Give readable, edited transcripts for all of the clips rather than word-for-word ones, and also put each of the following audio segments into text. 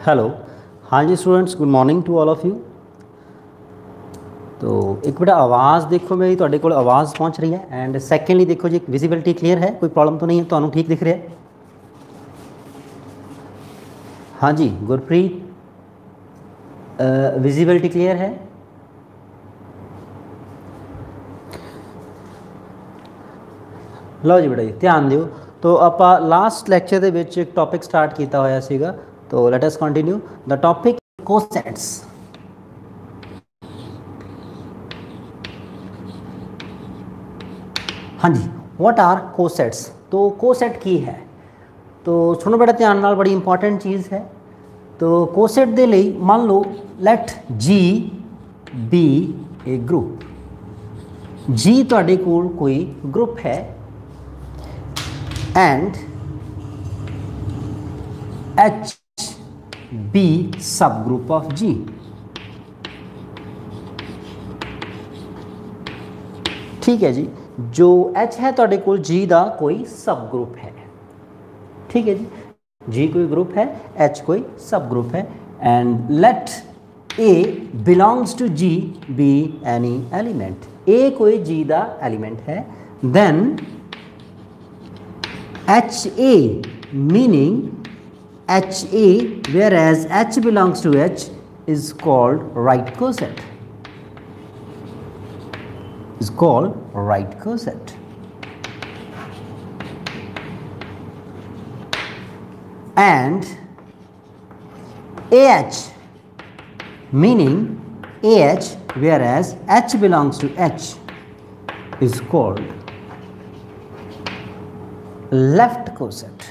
Hello, हाँ जी students, good morning to all of you. तो एक बेटा आवाज़ देखो, मेरी तुहाडे कोल आवाज़ पहुँच रही है। एंड सैकेंडली देखो जी, विजिबिलिटी क्लीयर है, कोई प्रॉब्लम तो नहीं है, तुहानू ठीक दिख रहा है? हाँ जी गुरप्रीत, विजिबिलिटी क्लीयर है? लो जी बेटा जी ध्यान दिओ। तो आप लास्ट लैक्चर दे विच एक टॉपिक स्टार्ट किया होया सीगा, तो let us continue the topic cosets. हाँ जी, व्हाट आर कोसेट्स? तो कोसेट की है, तो सुनो बेटा ध्यान नाल, बड़ी इंपॉर्टेंट चीज़ है। तो कोसेट दे लई मान लो let G be a group. G तुहाडे कोल कोई ग्रुप है and H be subgroup of G. ठीक है जी, जो एच है तुहाडे कोल जी दा कोई सब ग्रुप है। ठीक है जी, जी कोई ग्रुप है, एच कोई सब ग्रुप है। And let a belongs to G be any element. A कोई जी दा एलिमेंट है, then H a meaning H A where as H belongs to H is called right coset, is called right coset. And AH meaning AH whereas H belongs to H is called left coset.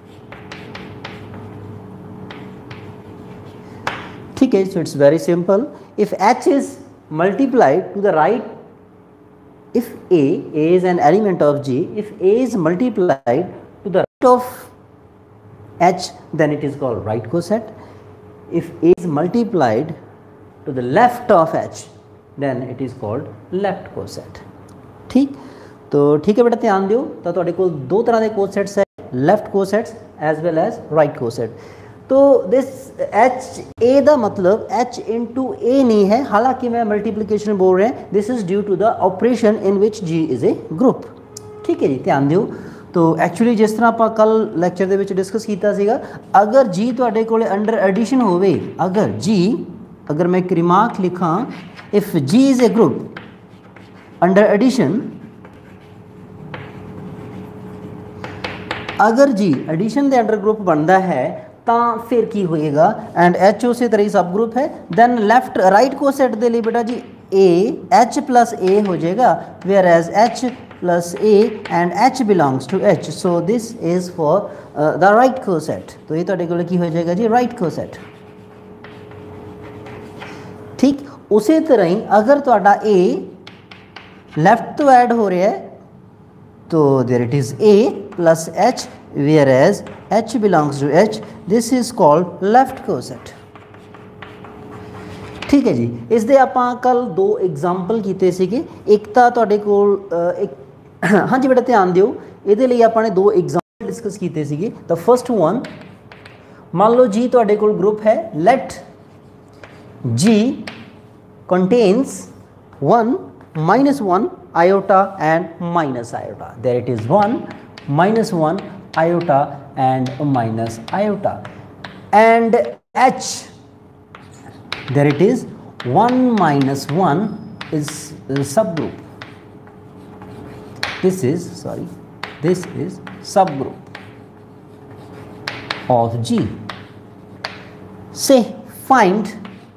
ठीक है, so it's very simple. If H is multiplied to the right, if A is an element of G, if A is multiplied to the right of H, then it is called right coset. If A is multiplied to the left of H, then it is called left coset. ठीक, तो ठीक है बेटा ध्यान दियो। तो तुहाडे कोल दो तरह के कोसेट्स है, left cosets as well as right coset. तो दिस एच ए का मतलब एच इंटू ए नहीं है, हालांकि मैं मल्टीप्लिकेशन बोल रहे हैं। This is due to the operation in which G is a group. ठीक है जी, ध्यान दियो। तो एक्चुअली जिस तरह आप कल लैक्चर दे विच डिस्कस किया सीगा, अगर जी तुहाडे कोले अंडर एडिशन होवे, अगर जी, अगर मैं एक रिमार्क लिखा, if G is a group under addition, अगर जी एडिशन के अंडर ग्रुप बनता है ਤਾਂ फिर की होएगा, एंड एच उस तरह ही सब ग्रुप है, देन लैफ्ट राइट कोसेट के लिए बेटा जी ए एच प्लस ए हो जाएगा, where as H plus a and H belongs to H, so this is for the right coset. तो ये तुहाडे कोल की हो जाएगा जी राइट कोसेट। ठीक, उसी तरह ही अगर तुहाडा ए लैफ्ट तो ऐड हो रहा है, तो there it is a plus H whereas H belongs to H, this is called left coset. ठीक है जी, इस दे आपां कल दो एग्जाम्पल किए सीगे। एक तो तुहाडे कोल एक हाँ जी बेटा ध्यान दिओ, इहदे लई आपां ने दो एग्जाम्पल डिस्कस किए सीगे। द फर्स्ट वन, मान लो जी तुहाडे कोल ग्रुप है, let G contains 1 -1 iota and minus iota, there it is 1 -1 iota and minus iota, and H, there it is 1 -1 is subgroup. This is subgroup of G. Say find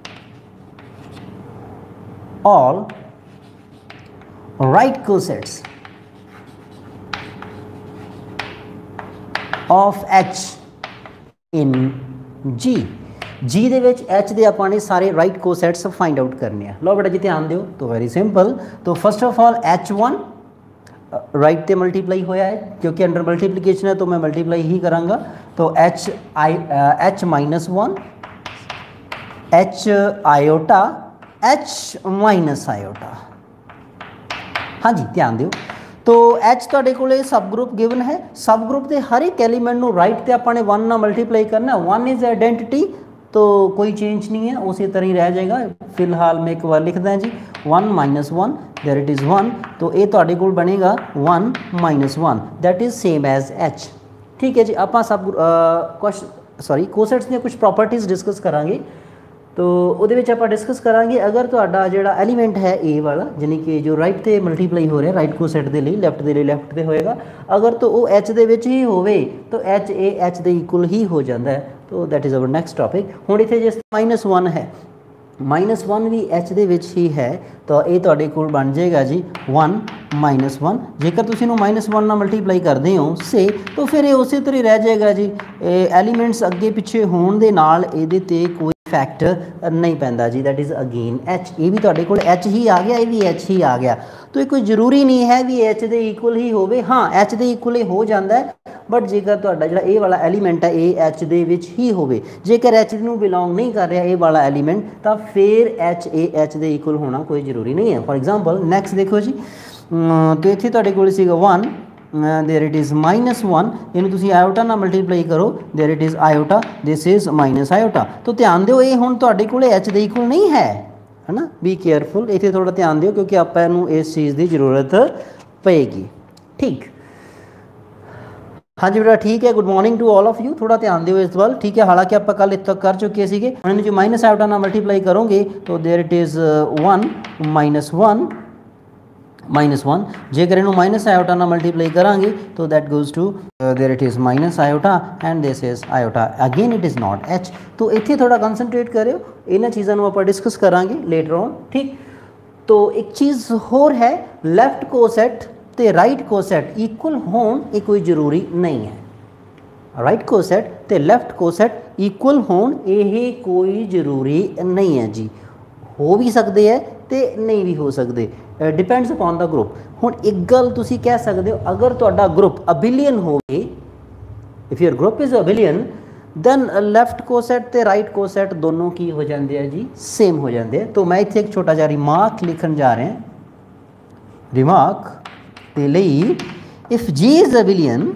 all right cosets of H in G. G दे विच H दे आपां ने सारे right cosets find out करने हैं। लो बेटा जी ध्यान दिओ। तो वेरी सिंपल, तो first of all H1 right ते मल्टीप्लाई होया है, क्योंकि अंडर मल्टीप्लिकेशन है तो मैं मल्टीप्लाई ही करांगा। तो H -1 H iota H minus iota. हाँ जी ध्यान दिओ। तो एच तुहाडे कोले सब ग्रुप गिवन है, सब ग्रुप के हर एक एलीमेंट नू राइट ते आपां ने 1 नाल मल्टीप्लाई करना। 1 इज आइडेंटिटी तो कोई चेंज नहीं है, उसी तरह ही रह जाएगा। फिलहाल मैं एक बार लिख दा जी 1 - 1 देयर इट इज़ 1, तो ये तुहाडे कोल बनेगा 1 - 1 that is same as H. ठीक है जी, आप सब कोसेट्स दी कुछ प्रॉपर्टीज़ डिस्कस करांगे। तो ਉਹਦੇ ਵਿੱਚ ਆਪਾਂ डिस्कस करांगे अगर ਤੁਹਾਡਾ ਜਿਹੜਾ एलिमेंट है ए वाला यानी कि जो राइट ਤੇ मल्टीप्लाई हो रहा राइट कोसेट ਦੇ ਲਈ ਲੈਫਟ ਦੇ ਲਈ ਲੈਫਟ ਤੇ ਹੋਏਗਾ, अगर तो वो एच ਦੇ ਵਿੱਚ ਹੀ ਹੋਵੇ तो एच ए एच ਦੇ इक्वल ही हो जाता है। तो that is our next topic. ਹੁਣ ਇੱਥੇ जिस -1 है, -1 भी एच ਦੇ ਵਿੱਚ ही है, तो ये ਤੁਹਾਡੇ ਕੋਲ बन जाएगा जी 1 - 1। जेकर तुसीं इहनूं -1 ਨਾਲ मल्टीप्लाई करते हो से, तो फिर ये उस तरह रह जाएगा जी। एलीमेंट्स अगे पिछे होने दे नाल इहदे ते कोई फैक्ट नहीं पैंदा जी, दैट इज़ अगेन एच। ये भी तुहाडे कोल एच ही आ गया, ये भी एच ही आ गया। तो ये कोई जरूरी नहीं है भी एच दे इक्वल ही होवे, हाँ एच दे इक्वल ही हो जाता है, बट जेकर तुहाडा जिहड़ा ए वाला एलीमेंट है ये एच दे विच ही होवे। जेकर एच नूं बिलोंग नहीं कर रहा ए वाला एलीमेंट, तो फिर एच ए एच दे इक्वल होना कोई जरूरी नहीं है। फॉर एग्जाम्पल नैक्सट देखो जी, तो इत्थे तुहाडे कोल सीगा 1 देयर इट इज़ -1, इनू तुसीं आयोटा नाल मल्टीप्लाई करो, there it is iota, this is minus iota. तो ध्यान दिओ ये हुण तुहाडे कोल एच दे इक्वल नहीं है ना, बी केयरफुल, इत्थे थोड़ा ध्यान दिओ क्योंकि आपां इहनूं इस चीज़ की जरूरत पेगी। ठीक, हाँ जी बेटा ठीक है, good morning to all of you. थोड़ा ध्यान दिओ इस वाल, ठीक है। हालांकि आप कल इतना कर चुके थे, हम जो माइनस आयोटा नाल मल्टीप्लाई करोगे तो देयर इट इज़ 1 - 1 जेकर इनू माइनस आयोटा नाल मल्टीप्लाई करांगे तो that goes to there it is minus iota and this is iota, again it is not H. तो इत्थे थोड़ा कंसनट्रेट करो, इन्हां चीज़ों को आप डिस्कस करांगे लेटर ऑन। ठीक, तो एक चीज़ होर है, लैफ्ट कोसेट ते राइट कोसेट इक्वल होण ये कोई जरूरी नहीं है। राइट कोसेट ते लैफ्ट कोसेट इक्वल होण ये कोई जरूरी नहीं है जी, हो भी सकते हैं तो नहीं भी हो सकते, डिपेंड्स अपॉन द ग्रुप। हुण एक गल तुसीं कह सकते हो, अगर तुहाडा ग्रुप अबिलियन होवे, if your group is abelian, then left coset ते राइट कोसेट दोनों की हो जाते हैं जी, सेम हो जाते हैं। तो मैं इत्थे एक छोटा जिहा रिमार्क लिखन जा रहा हैं, रिमार्क दे लई, इफ जी इज़ अबिलियन,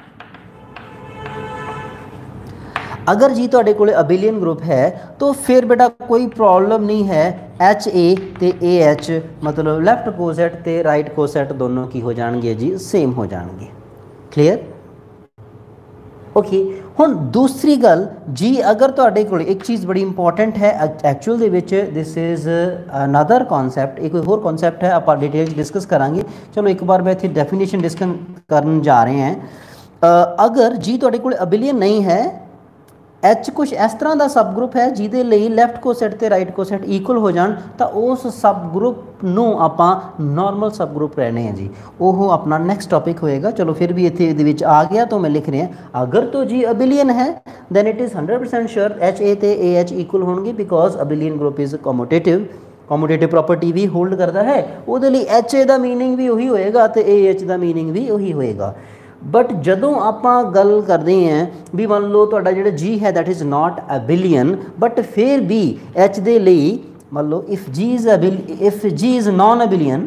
अगर जी तुहाडे कोले अबिलियन ग्रुप है तो फिर बेटा कोई प्रॉब्लम नहीं है, एच ए ते ए एच मतलब लैफ्ट कोसेट ते राइट कोसेट दोनों की हो जाएंगे जी, सेम हो जाएंगे। Clear, okay. हुण दूसरी गल जी, अगर तुहाडे कोल एक चीज़ बड़ी इंपॉर्टेंट है एक्चुअल दे विच, दिस इज़ अनदर कॉन्सैप्ट, एक कोई होर कॉन्सैप्ट है, आप डिटेल डिस्कस करांगे। चलो एक बार मैं इत्थे डेफिनेशन डिस्कस करन जा रहे हैं। अगर जी तुहाडे कोल अबिलियन नहीं है, एच कुछ इस तरह का सब ग्रुप है जिहदे लई लैफ्ट कोसेट ते राइट कोसेट इक्वल हो जान, तो उस सब ग्रुप नूं आपां नॉर्मल सब ग्रुप कहने हैं जी। वो अपना नैक्सट टॉपिक होएगा। चलो फिर भी इत्थे इहदे विच आ गया तो मैं लिख रहा, अगर तो जी अबिलियन है then it is 100% sure H A ते ए एच इक्वल होंगे, because abelian group is commutative, commutative property भी होल्ड करता है, उहदे लई एच ए का मीनिंग भी उही होएगा तो ए एच का मीनिंग भी उही होएगा। बट जदों आपां गल करते हैं भी मान लो तुहाडा जिहड़ा जी है that is not abelian, but फिर भी एच दे लई मान लो if G is non abelian,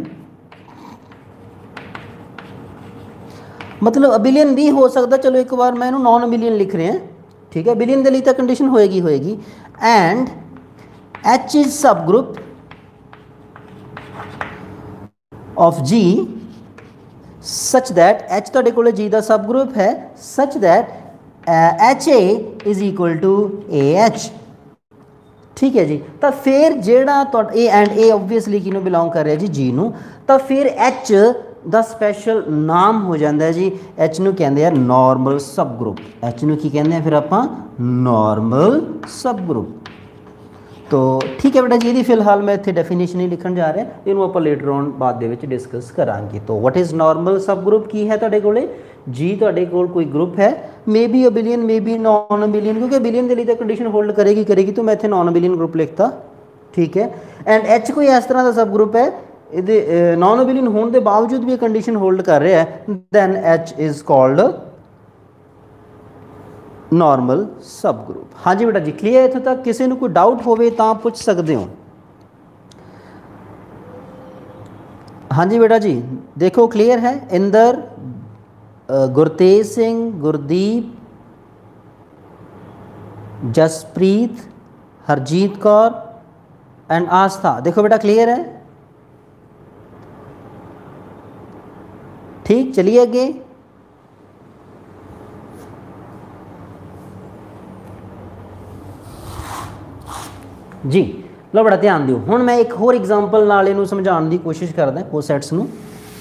मतलब अबिलियन भी हो सकता। चलो एक बार मैं इहनूं नॉन अबिलियन लिख रहे हैं, ठीक है, अबिलियन के लिए तो कंडीशन होएगी and H is subgroup of G such that H तुहाडे कोल जी का सब ग्रुप है such that H A is equal to A H. ठीक है जी, तो फिर जेड़ा ए एंड ए ओबवियसली किनू बिलोंग कर रहा है जी, जी नू, तो फिर एच दा स्पैशल नाम हो जाता है जी, एच नू कहते हैं नॉर्मल सब ग्रुप। एच नू की कहते हैं फिर आपां नॉर्मल सब ग्रुप। तो ठीक है बेटा जी, ये फिलहाल मैं इतने डेफिनेशन ही लिखन जा रहा, इनू आप लेटर ऑन बाद दे विच डिस्कस करांगे। तो what is normal subgroup की है तुहाडे कोले जी, तुहाडे कोल कोई ग्रुप है may be abelian may be non abelian, क्योंकि अबिलियन के लिए तो कंडीशन होल्ड करेगी, तो मैं इतने नॉन अबिलियन ग्रुप लिखता। ठीक है, एंड एच कोई इस तरह का सब ग्रुप है ये नॉन अबिलियन होने के बावजूद भी कंडीशन होल्ड कर रहा है, then H is called normal subgroup. हाँ जी बेटा जी, क्लीयर इत्थे तक? किसी को कोई डाउट होवे तां पूछ सकते हो। हाँ जी बेटा जी, देखो क्लियर है। इंदर, गुरतेज सिंह, गुरदीप, जसप्रीत, हरजीत कौर एंड आस्था। देखो बेटा क्लियर है, ठीक। चलिए आगे। जी लो बड़ा ध्यान दिओ। हुण मैं एक होर एग्जाम्पल नाल इहनूं समझाउण दी कोशिश करदा कोसैट्स नूं।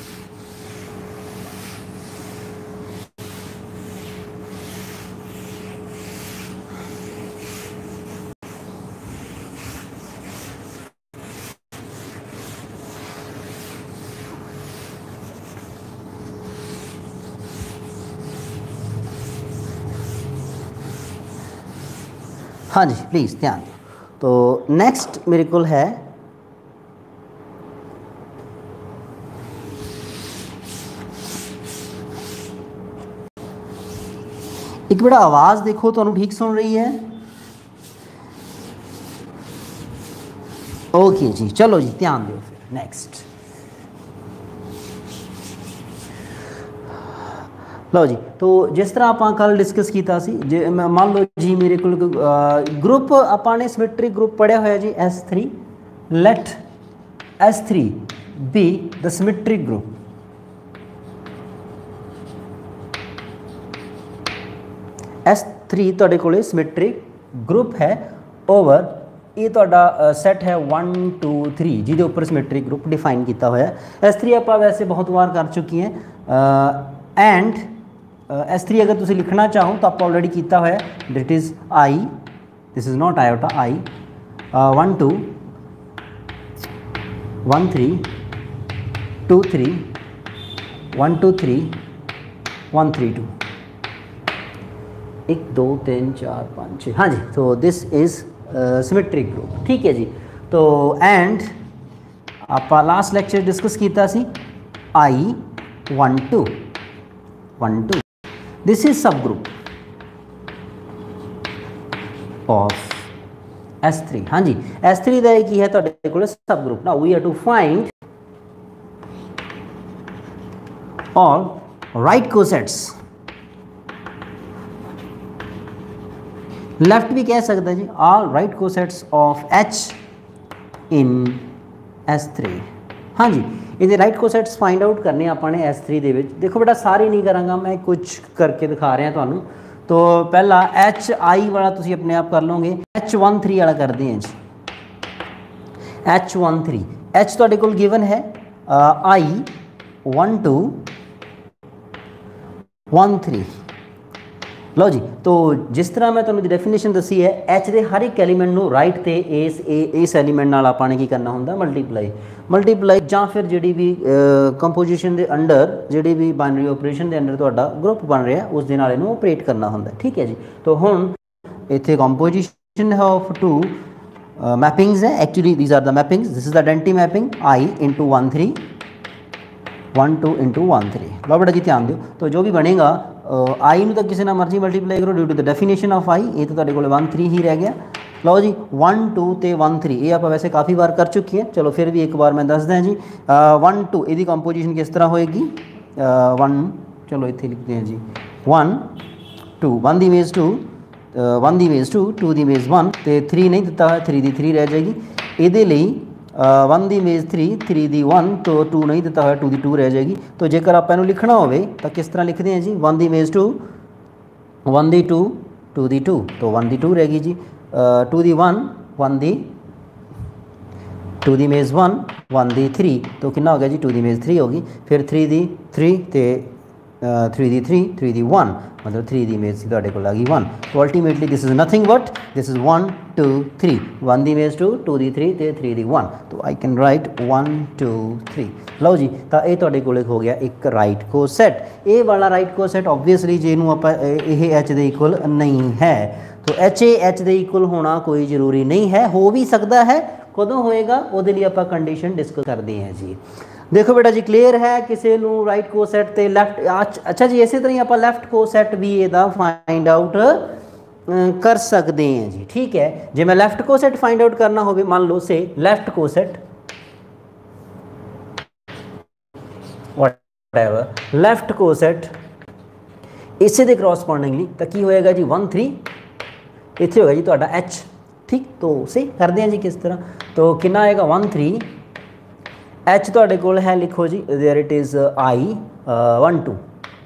हाँ जी प्लीज़ ध्यान दो। तो नेक्स्ट मेरे को है एक बेटा आवाज़ देखो तुहानू ठीक सुन रही है? ओके जी, चलो जी ध्यान दो। फिर नेक्स्ट लो जी। तो जिस तरह आप कल डिस्कस किया सी, जे मान लो जी मेरे को ग्रुप आपने सिमेट्रिक ग्रुप पढ़िया होया जी S3। Let S3 be the symmetric group. S3 तुहाडे कोले सिमेट्रिक ग्रुप है ओवर ये तुहाडा सैट है 1 2 3 जिहदे उपर सिमेट्रिक ग्रुप डिफाइन किया होया। S3 आप वैसे बहुत बार कर चुकी हैं। एंड S3 अगर तुम लिखना चाहो तो आप ऑलरेडी किया होया। This is I, this is not iota, I 1 2 1 3 2 3 1 2 3 1 3 2 1 2 3 4 5 6। हाँ जी, तो दिस इज़ सिमेट्रिक ग्रुप, ठीक है जी। तो एंड आप लास्ट लेक्चर डिस्कस किया सी I 1 2 1 2। This is subgroup of S3। हाँ जी, S3 का की है तुहाडे कोल subgroup. Now we have to find all right cosets. Left भी कह सकते हैं जी, all right cosets of H in S3। हाँ जी, ये राइट कोसेट्स फाइंड आउट करने आपने S3 दे विच। देखो बेटा सारे नहीं करांगा मैं, कुछ करके दिखा रहा तुहानू। तो पहला HI वाला तुसी अपने आप कर लोगे, H13 वाला करते हैं जी। H13 H तुहाडे कोल गिवन है I 1 2 1 3। लो जी, तो जिस तरह मैं तुहानू डेफिनेशन दसी है, H के हर एक एलीमेंट नू राइट ते इस एलीमेंट नाल आपाने की करना होंदा मल्टीप्लाई ਜਾਂ फिर जी भी कंपोजिशन के अंडर जी भी बाइनरी ऑपरेशन के अंडर तुहाडा ग्रुप बन रहा उस दे नाल इहनू ऑपरेट करना होंदा, ठीक है जी। तो हुण इत्थे कंपोजिशन है ऑफ टू मैपिंग्स है। Actually these are the mappings. This is the identity mapping I into 1 3 1 2 into 1 3। लो बेटा जी ध्यान दो। तो जो भी बनेगा I नू तो किसी ना मर्जी मल्टीप्लाई करो due to the definition of I। ये तो तुहाडे कोल 1 3 ही रह गया। लो जी 1 2 ते 1 3 ये आप वैसे काफ़ी बार कर चुकी हैं। चलो फिर भी एक बार मैं दस दें जी। 1 2 ये कंपोजिशन किस तरह होएगी? 1 चलो इतने लिखते हैं जी 1 2 1 the image 2 1 the image 2 2 the image 1 तो 3 नहीं दिता है, 3 दी 3 रह जाएगी। ये 1 दी इमेज 3 3 दी 1 तो 2 नहीं दिता है, 2 दी 2 रह जाएगी। तो जेकर आप इनू लिखना हो तो किस तरह लिखते हैं जी? 1 दी इमेज 2 1 दी 2 2 दी 2 तो 1 दी 2 रहेगी जी। 2 दी 1 1 दी 2 दी इमेज 1 1 दी 3 तो कितना हो गया जी? 2 दी इमेज 3 होगी। फिर 3 दी 3 तो 3 दी 3 3 दी 1 मतलब 3 दी इमेज तुहाडे कोल आ गई 1। तो ultimately this is nothing but this is 1 2 3 1 the image 2 2 the 3 तो 3 दी 1 तो आई कैन राइट 1 2 3। लो जी, तो ये तुहाडे कोल हो गया एक राइट कोसेट। ये वाला राइट कोसेट ऑबवियसली जे नूं आपां ये H दे इक्वल नहीं है। तो H दे इक्वल होना कोई जरूरी नहीं है, हो भी सकता है। कदों होएगा उहदे लिए आपां कंडीशन डिस्कस करते हैं जी। देखो बेटा जी क्लीयर है, किसी नूं राइट कोसेट ते लैफ्ट। अच्छा जी, इस तरह ही आप लैफ्ट कोसेट भी इहदा फाइंड आउट कर सकते हैं जी, ठीक है। जे मैं लैफ्ट कोसेट फाइंड आउट करना हो, मान लो say left coset whatever left coset इसे दे करस्पॉन्डिंगली तो की होएगा जी 1 3 इत्थे होगा जी तुहाडा H ठीक, तो से करते हैं जी किस तरह, तो कितना आएगा 1 3 एच तुहाडे कोल है, लिखो जी देयर इट इज़ आई 1 2,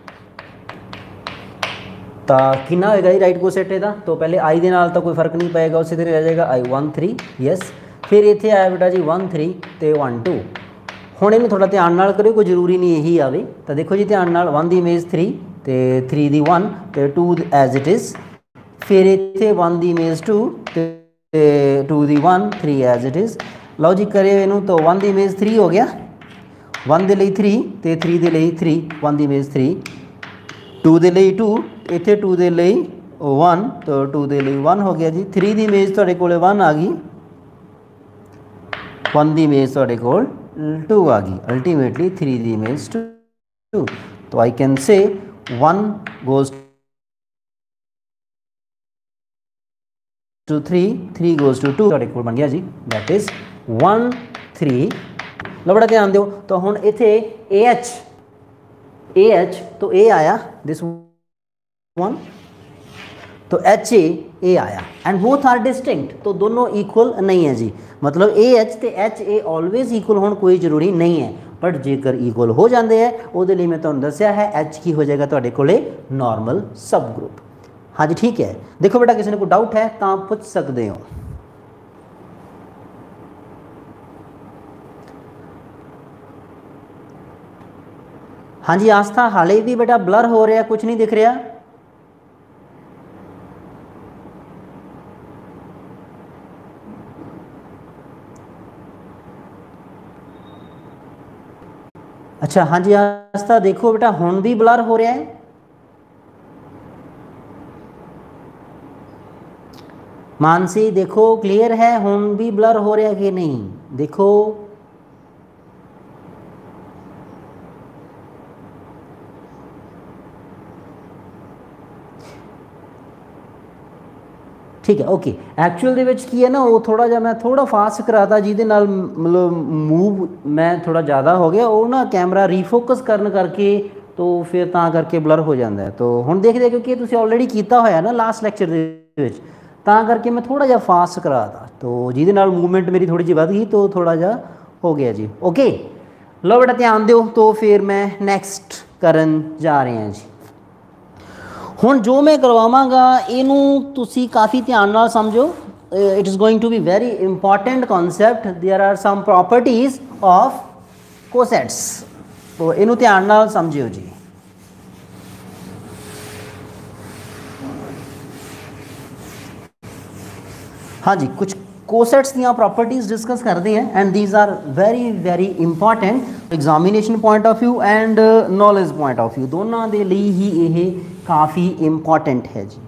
तो कितना होएगा जी राइट कोसेट इहदा, तो पहले आई दे नाल तो कोई फर्क नहीं पेगा, उसी तरह रह जाएगा आई 1 3 यस, फिर इत्थे आया बेटा जी 1 3 तो 1 2। हुण इहनूं थोड़ा ध्यान नाल करियो, कोई जरूरी नहीं यही आवे, तो देखो जी ध्यान नाल 1 दी इमेज 3 तो 3 दी 1 तो 2 एज इट इज़, फिर इत्थे 1 दी इमेज 2 तो 2 दी 1 3 एज इट इज़। लो जी करियो इहनूं, तो 1 दी इमेज 3 हो गया, 1 दे लई 3 तो 3 दे लई 3, 1 दी इमेज 3, 2 दे लई 2, इत्थे 2 दे लई 1 तो 2 दे लई 1 हो गया जी। 3 दी इमेज तुहाडे कोल 1 आ गई, 1 दी इमेज तुहाडे कोल 2 आ गई, अल्टीमेटली 3 दी इमेज 2, तो I can say 1 goes to 3 3 goes to 2 तुहाडे कोल बन गया जी, दैट इज 1 3। लो बड़ा ध्यान दो, तो हुण इत्थे AH तो A आया दिस वन, तो HA आया एंड बोथ आर डिस्टिंक्ट, तो दोनों इक्वल नहीं है जी, मतलब AH तो HA ऑलवेज इक्वल होना कोई जरूरी नहीं है, बट जेकर इक्वल हो जाते हैं उहदे लई मैं तुहानूं दस्सिया है H की हो जाएगा तुहाडे कोले नॉर्मल सब ग्रुप। हाँ जी ठीक है, देखो बेटा किसी ने कोई डाउट है तो पूछ सकते हो। हाँ जी आस्था हाले भी बेटा ब्लर हो रहा, कुछ नहीं दिख रहा, अच्छा हाँ जी आस्था देखो बेटा हुण भी ब्लर हो रहा है, मानसी देखो क्लियर है, हुण भी ब्लर हो रहा है कि नहीं देखो, ठीक है ओके। एक्चुअल दे विच की है ना, वो थोड़ा जा मैं थोड़ा फास्ट कराता जिहदे नाल मतलब मूव मैं थोड़ा ज़्यादा हो गया, वो ना कैमरा रीफोकस करन करके तो फिर तां करके ब्लर हो जाता है। तो हुण देखदे क्योंकि तुसीं ऑलरेडी कीता होया ना लास्ट लैक्चर दे विच, तां करके मैं थोड़ा जा फास्ट कराता, तो जिहदे नाल मूवमेंट मेरी थोड़ी जी वध गई, तो थोड़ा जा हो गया जी ओके। लो बेटा ध्यान दिओ, तो फिर मैं नैक्सट करन जा रहे हैं जी। हुण जो मैं करवावांगा इनू तुसी काफ़ी ध्यान नाल समझो, it is going to be very important concept, there are some properties of cosets, तो इनू ध्यान नाल समझियो जी। हाँ जी कुछ कोसेट्स दियाँ प्रॉपर्टीज़ डिस्कस करते हैं and these are very very important examination point of view and knowledge point of view, दोनों के लिए ही ये काफ़ी इंपॉर्टेंट है जी।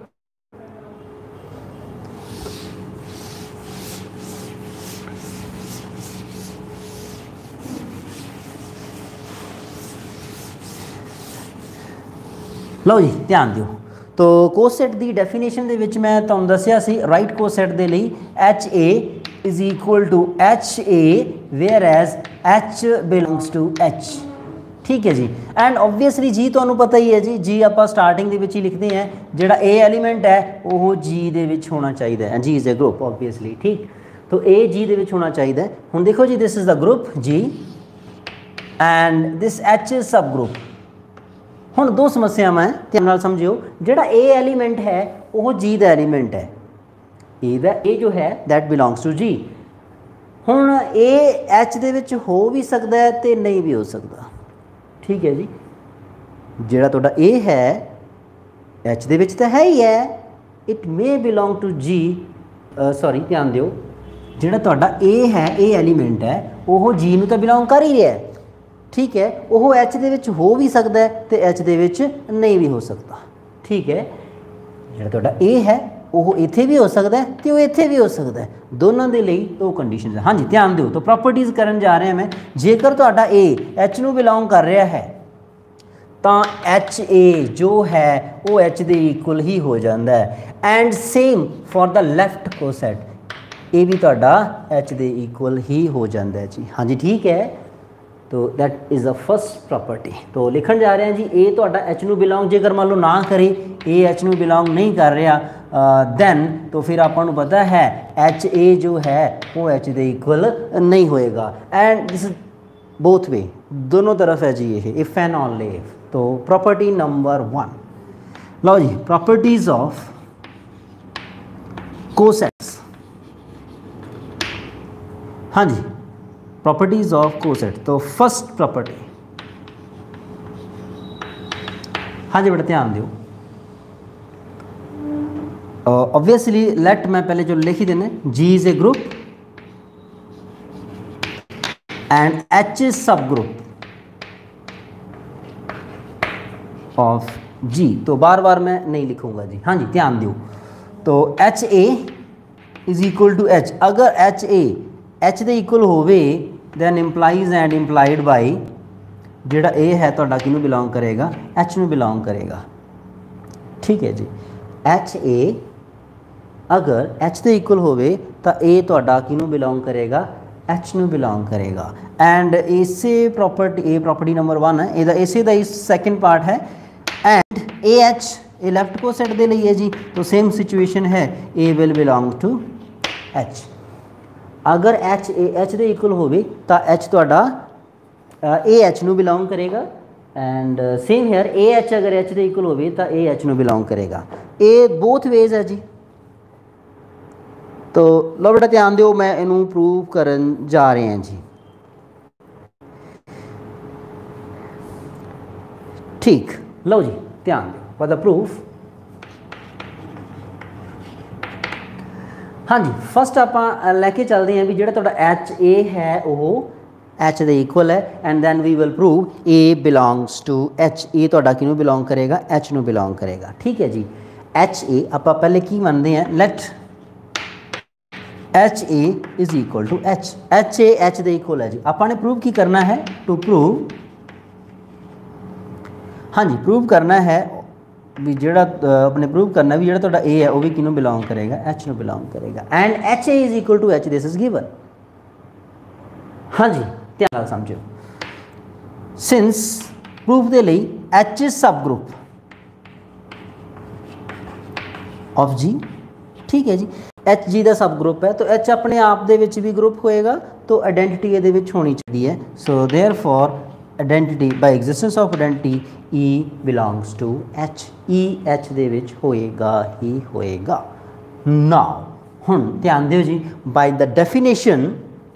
लो जी ध्यान दिओ, तो कोसेट की डेफिनेशन दे विच मैं तुहानूं दस्सिया सी राइट कोसेट दे लई HA is equal to HA where as H belongs to H, ठीक है जी। एंड ऑब्वियसली जी तुहानूं पता ही है जी, जी आपां स्टार्टिंग दे विच ही लिखते हैं, जिहड़ा A एलीमेंट है वो G दे विच होना चाहिए है, G is a group obviously, ठीक, तो A G दे विच होना चाहिए। हुण देखो जी this is the group G and this H is subgroup. हुण दो समस्यावां है ध्यान नाल समझियो, जिहड़ा A एलीमेंट है वो G दा एलीमेंट है, A जो है दैट बिलोंग्स टू G। हुण A H दे विच हो भी सकता है तो नहीं भी हो सकता, ठीक है जी, जिहड़ा तुहाडा A है H दे विच तां है ही है, it may belong to G, sorry ध्यान दिओ, जिहड़ा तुहाडा A है A एलीमेंट है वो G नूं तां बिलोंग कर ही रहा है, ठीक है, वो H दे विच हो भी सकता है तो H दे विच नहीं भी हो सकता, ठीक है, जिहड़ा तुहाडा A है वो इत्थे भी हो सकता है तो इत्थे भी हो सकता है, दोनों के लिए तो कंडीशन है। हाँ जी ध्यान दिओ, तो प्रॉपर्टीज़ करन जा रहे हैं मैं, जेकर तुहाडा A H नूं बिलोंग कर रहा है तो HA जो है वो H दे इक्वल ही हो जाता है, and same for the left coset, A भी तुहाडा H दे इक्वल ही हो जाता है जी। हाँ जी ठीक है, तो that is the first property. तो लिखन जा रहे हैं जी A तुहाडा H नूं बिलोंग, जेकर मान लो ना करे A H नूं बिलोंग नहीं कर रहा, दैन तो फिर आपको पता है एच ए जो है वो एच के इक्वल नहीं होएगा। एंड दिस बोथ वे, दोनों तरफ है जी ये इफ एंड ओनली इफ। तो प्रॉपर्टी नंबर 1, लो जी प्रॉपर्टीज ऑफ कोसेट्स। हाँ जी प्रॉपर्टीज ऑफ कोसेट। तो फर्स्ट प्रॉपर्टी, हाँ जी बेटा ध्यान दो, ऑब्वियसली लेट मैं पहले जो लिख ही देने, G is a group and H is subgroup of G. तो बार बार मैं नहीं लिखूंगा जी, हाँ जी ध्यान दो। तो H A is equal to H, अगर एच ए एच के इक्वल होवे then implies and implied by जोड़ा ए है तो किनू बिलोंग करेगा, एच नू बिलोंग करेगा। ठीक है जी, एच ए अगर एच के इक्वल होवे तो ए तो किनू बिलोंग करेगा, एच नू बिलोंग करेगा। एंड इसे प्रॉपर्टी ए प्रॉपर्टी नंबर 1 है, ਇਹਦਾ इसे ਦਾ सेकंड पार्ट है। And A H A left coset दे लिए जी, तो सेम सिचुएशन है, A will belong to H. अगर एच ए एच के इक्वल होवे तो एच तोड़ा ए एच नू बिलोंग करेगा। And same here A H अगर एच के इक्वल होवे तो ए एच नू बिलोंग करेगा। ए बोथ वेज है जी। तो लो बेटा ध्यान दो, मैं इनू प्रूव करन जा रहे हैं जी। ठीक, लो जी ध्यान दो फॉर द प्रूफ। हाँ जी फस्ट आप लैके चलते हैं भी जो एच ए है वो एच के इक्वल है। And then we will prove A belongs to H. A तो किनू बिलोंग करेगा, एच नू बिलोंग करेगा। ठीक है जी, एच ए आप पहले की मानते हैं, let H A is equal to H. H A H के इक्वल है जी। आपने प्रूव की करना है, टू प्रूव, हाँ जी प्रूव करना है भी जोड़ा अपने प्रूव करना भी जो ए है वो भी किनू बिलोंग करेगा, एच नू बिलोंग करेगा। And H A is equal to H, this is given. हाँ जी ध्यान नाल समझो, सिंस प्रूफ के लिए H is subgroup of G. ठीक है जी, एच जी का सब ग्रुप है तो एच अपने आप दे विच भी ग्रुप होएगा, तो आइडेंटिटी ये होनी चाहिए। So therefore identity by existence of identity E belongs to H. E H दे विच होएगा ही होएगा। नाउ हुण ध्यान दिओ जी, by the definition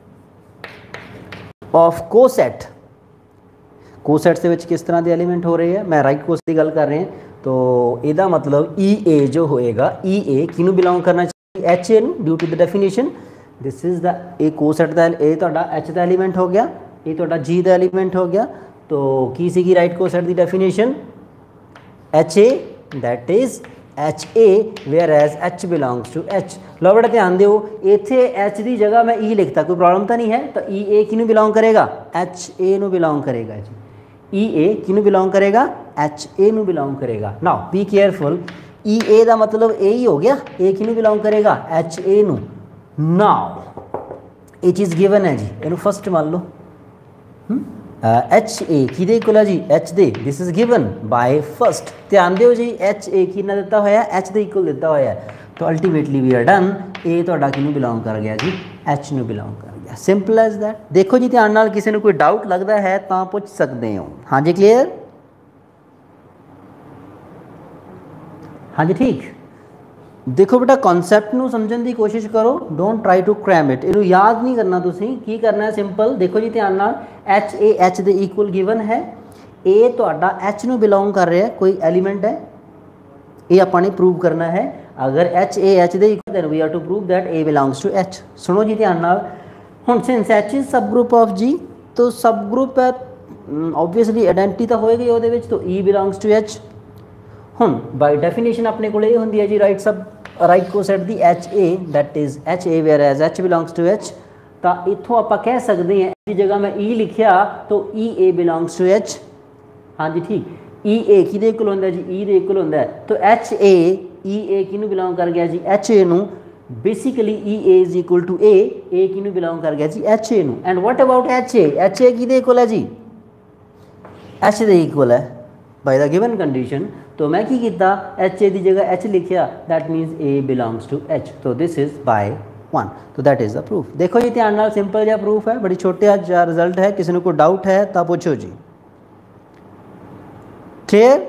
of coset, coset के किस तरह के एलीमेंट हो रहे हैं, मैं राइट कोसेट की गल कर रहे हैं। तो यदा मतलब ई ए जो होएगा, ई ए किनू बिलोंग करना चाहिए, H A due to the definition. This is the A coset का ए एच का एलीमेंट हो गया, ये तो जी का एलीमेंट हो गया। तो की सी राइट कोसेट की definition H A, that is H A where as H belongs to H. लो बेटा ध्यान दो, इत्थे एच की जगह मैं ई लिखता, कोई प्रॉब्लम तो नहीं है। तो ई ए किनू बिलोंग करेगा, एच ए नू बिलोंग करेगा जी। ई ए किनू बिलोंग करेगा, एच ए नू बिलोंग करेगा। Now be careful, E A का मतलब ए ही हो गया, ए किनू बिलोंग करेगा, एच ए नू। नाउ ये चीज़ गिवन है जी, इनू फर्स्ट मान लो। एच ए कि इक्वल है जी, एच दे, this is given by first. ध्यान दो जी, एच ए कि दिता होया, एच दे इक्वल दिता होया। तो ultimately we are done, A तो किनू बिलोंग कर गया जी, एच नू बिलोंग कर गया। Simple as that. देखो जी ध्यान नाल, किसी ने कोई डाउट लगता है तो पूछ सकते हो। हाँ जी क्लीयर, हाँ जी ठीक। देखो बेटा कॉन्सैप्ट नू समझने की कोशिश करो, don't try to cram it. इनू याद नहीं करना, तुसी की करना है सिंपल। देखो जी ध्यान नाल, एच ए एच दे इक्वल गिवन है, ए तो एच नू बिलोंग कर रहा है, कोई एलीमेंट है, ये आपने प्रूव करना है। अगर एच ए एच दे equal, then we are to prove that A belongs to H. सुनो जी ध्यान नाल, हुण since H is subgroup of G, तो सब ग्रुप है ऑब्वियसली आइडेंटिटी तो होएगी ਉਹਦੇ ਵਿੱਚ, तो ई बिलोंग्स टू एच। हुण बाय डेफिनेशन अपने को होंगी है जी राइट सब राइट कोसेट दी H A, that is H A where as H belongs to H. तो इतों आप कह सकते हैं इस जगह मैं ई लिखिया तो E A belongs to H. हाँ जी ठीक, ई ए कि इक्वल होंगे जी, ई दे इक्वल होंगे। तो एच ए ई ए किनू बिलोंग कर गया जी, एच ए नू। Basically E A is equal to A किनू बिलोंग कर गया जी, एच ए नू। And what about H A कि इक्वल है जी, एच दे इक्वल है बाय द गिवन कंडीशन। तो मैं की किया एच ए की जगह एच लिखिया, that means A belongs to H, तो दिस इज़ बाय 1, तो दैट इज़ द प्रूफ। देखो जी ध्यान नाल सिंपल जिहा प्रूफ है, बड़ी छोटा जिहा रिजल्ट है, किसी को कोई डाउट है तो पूछो जी। क्लियर?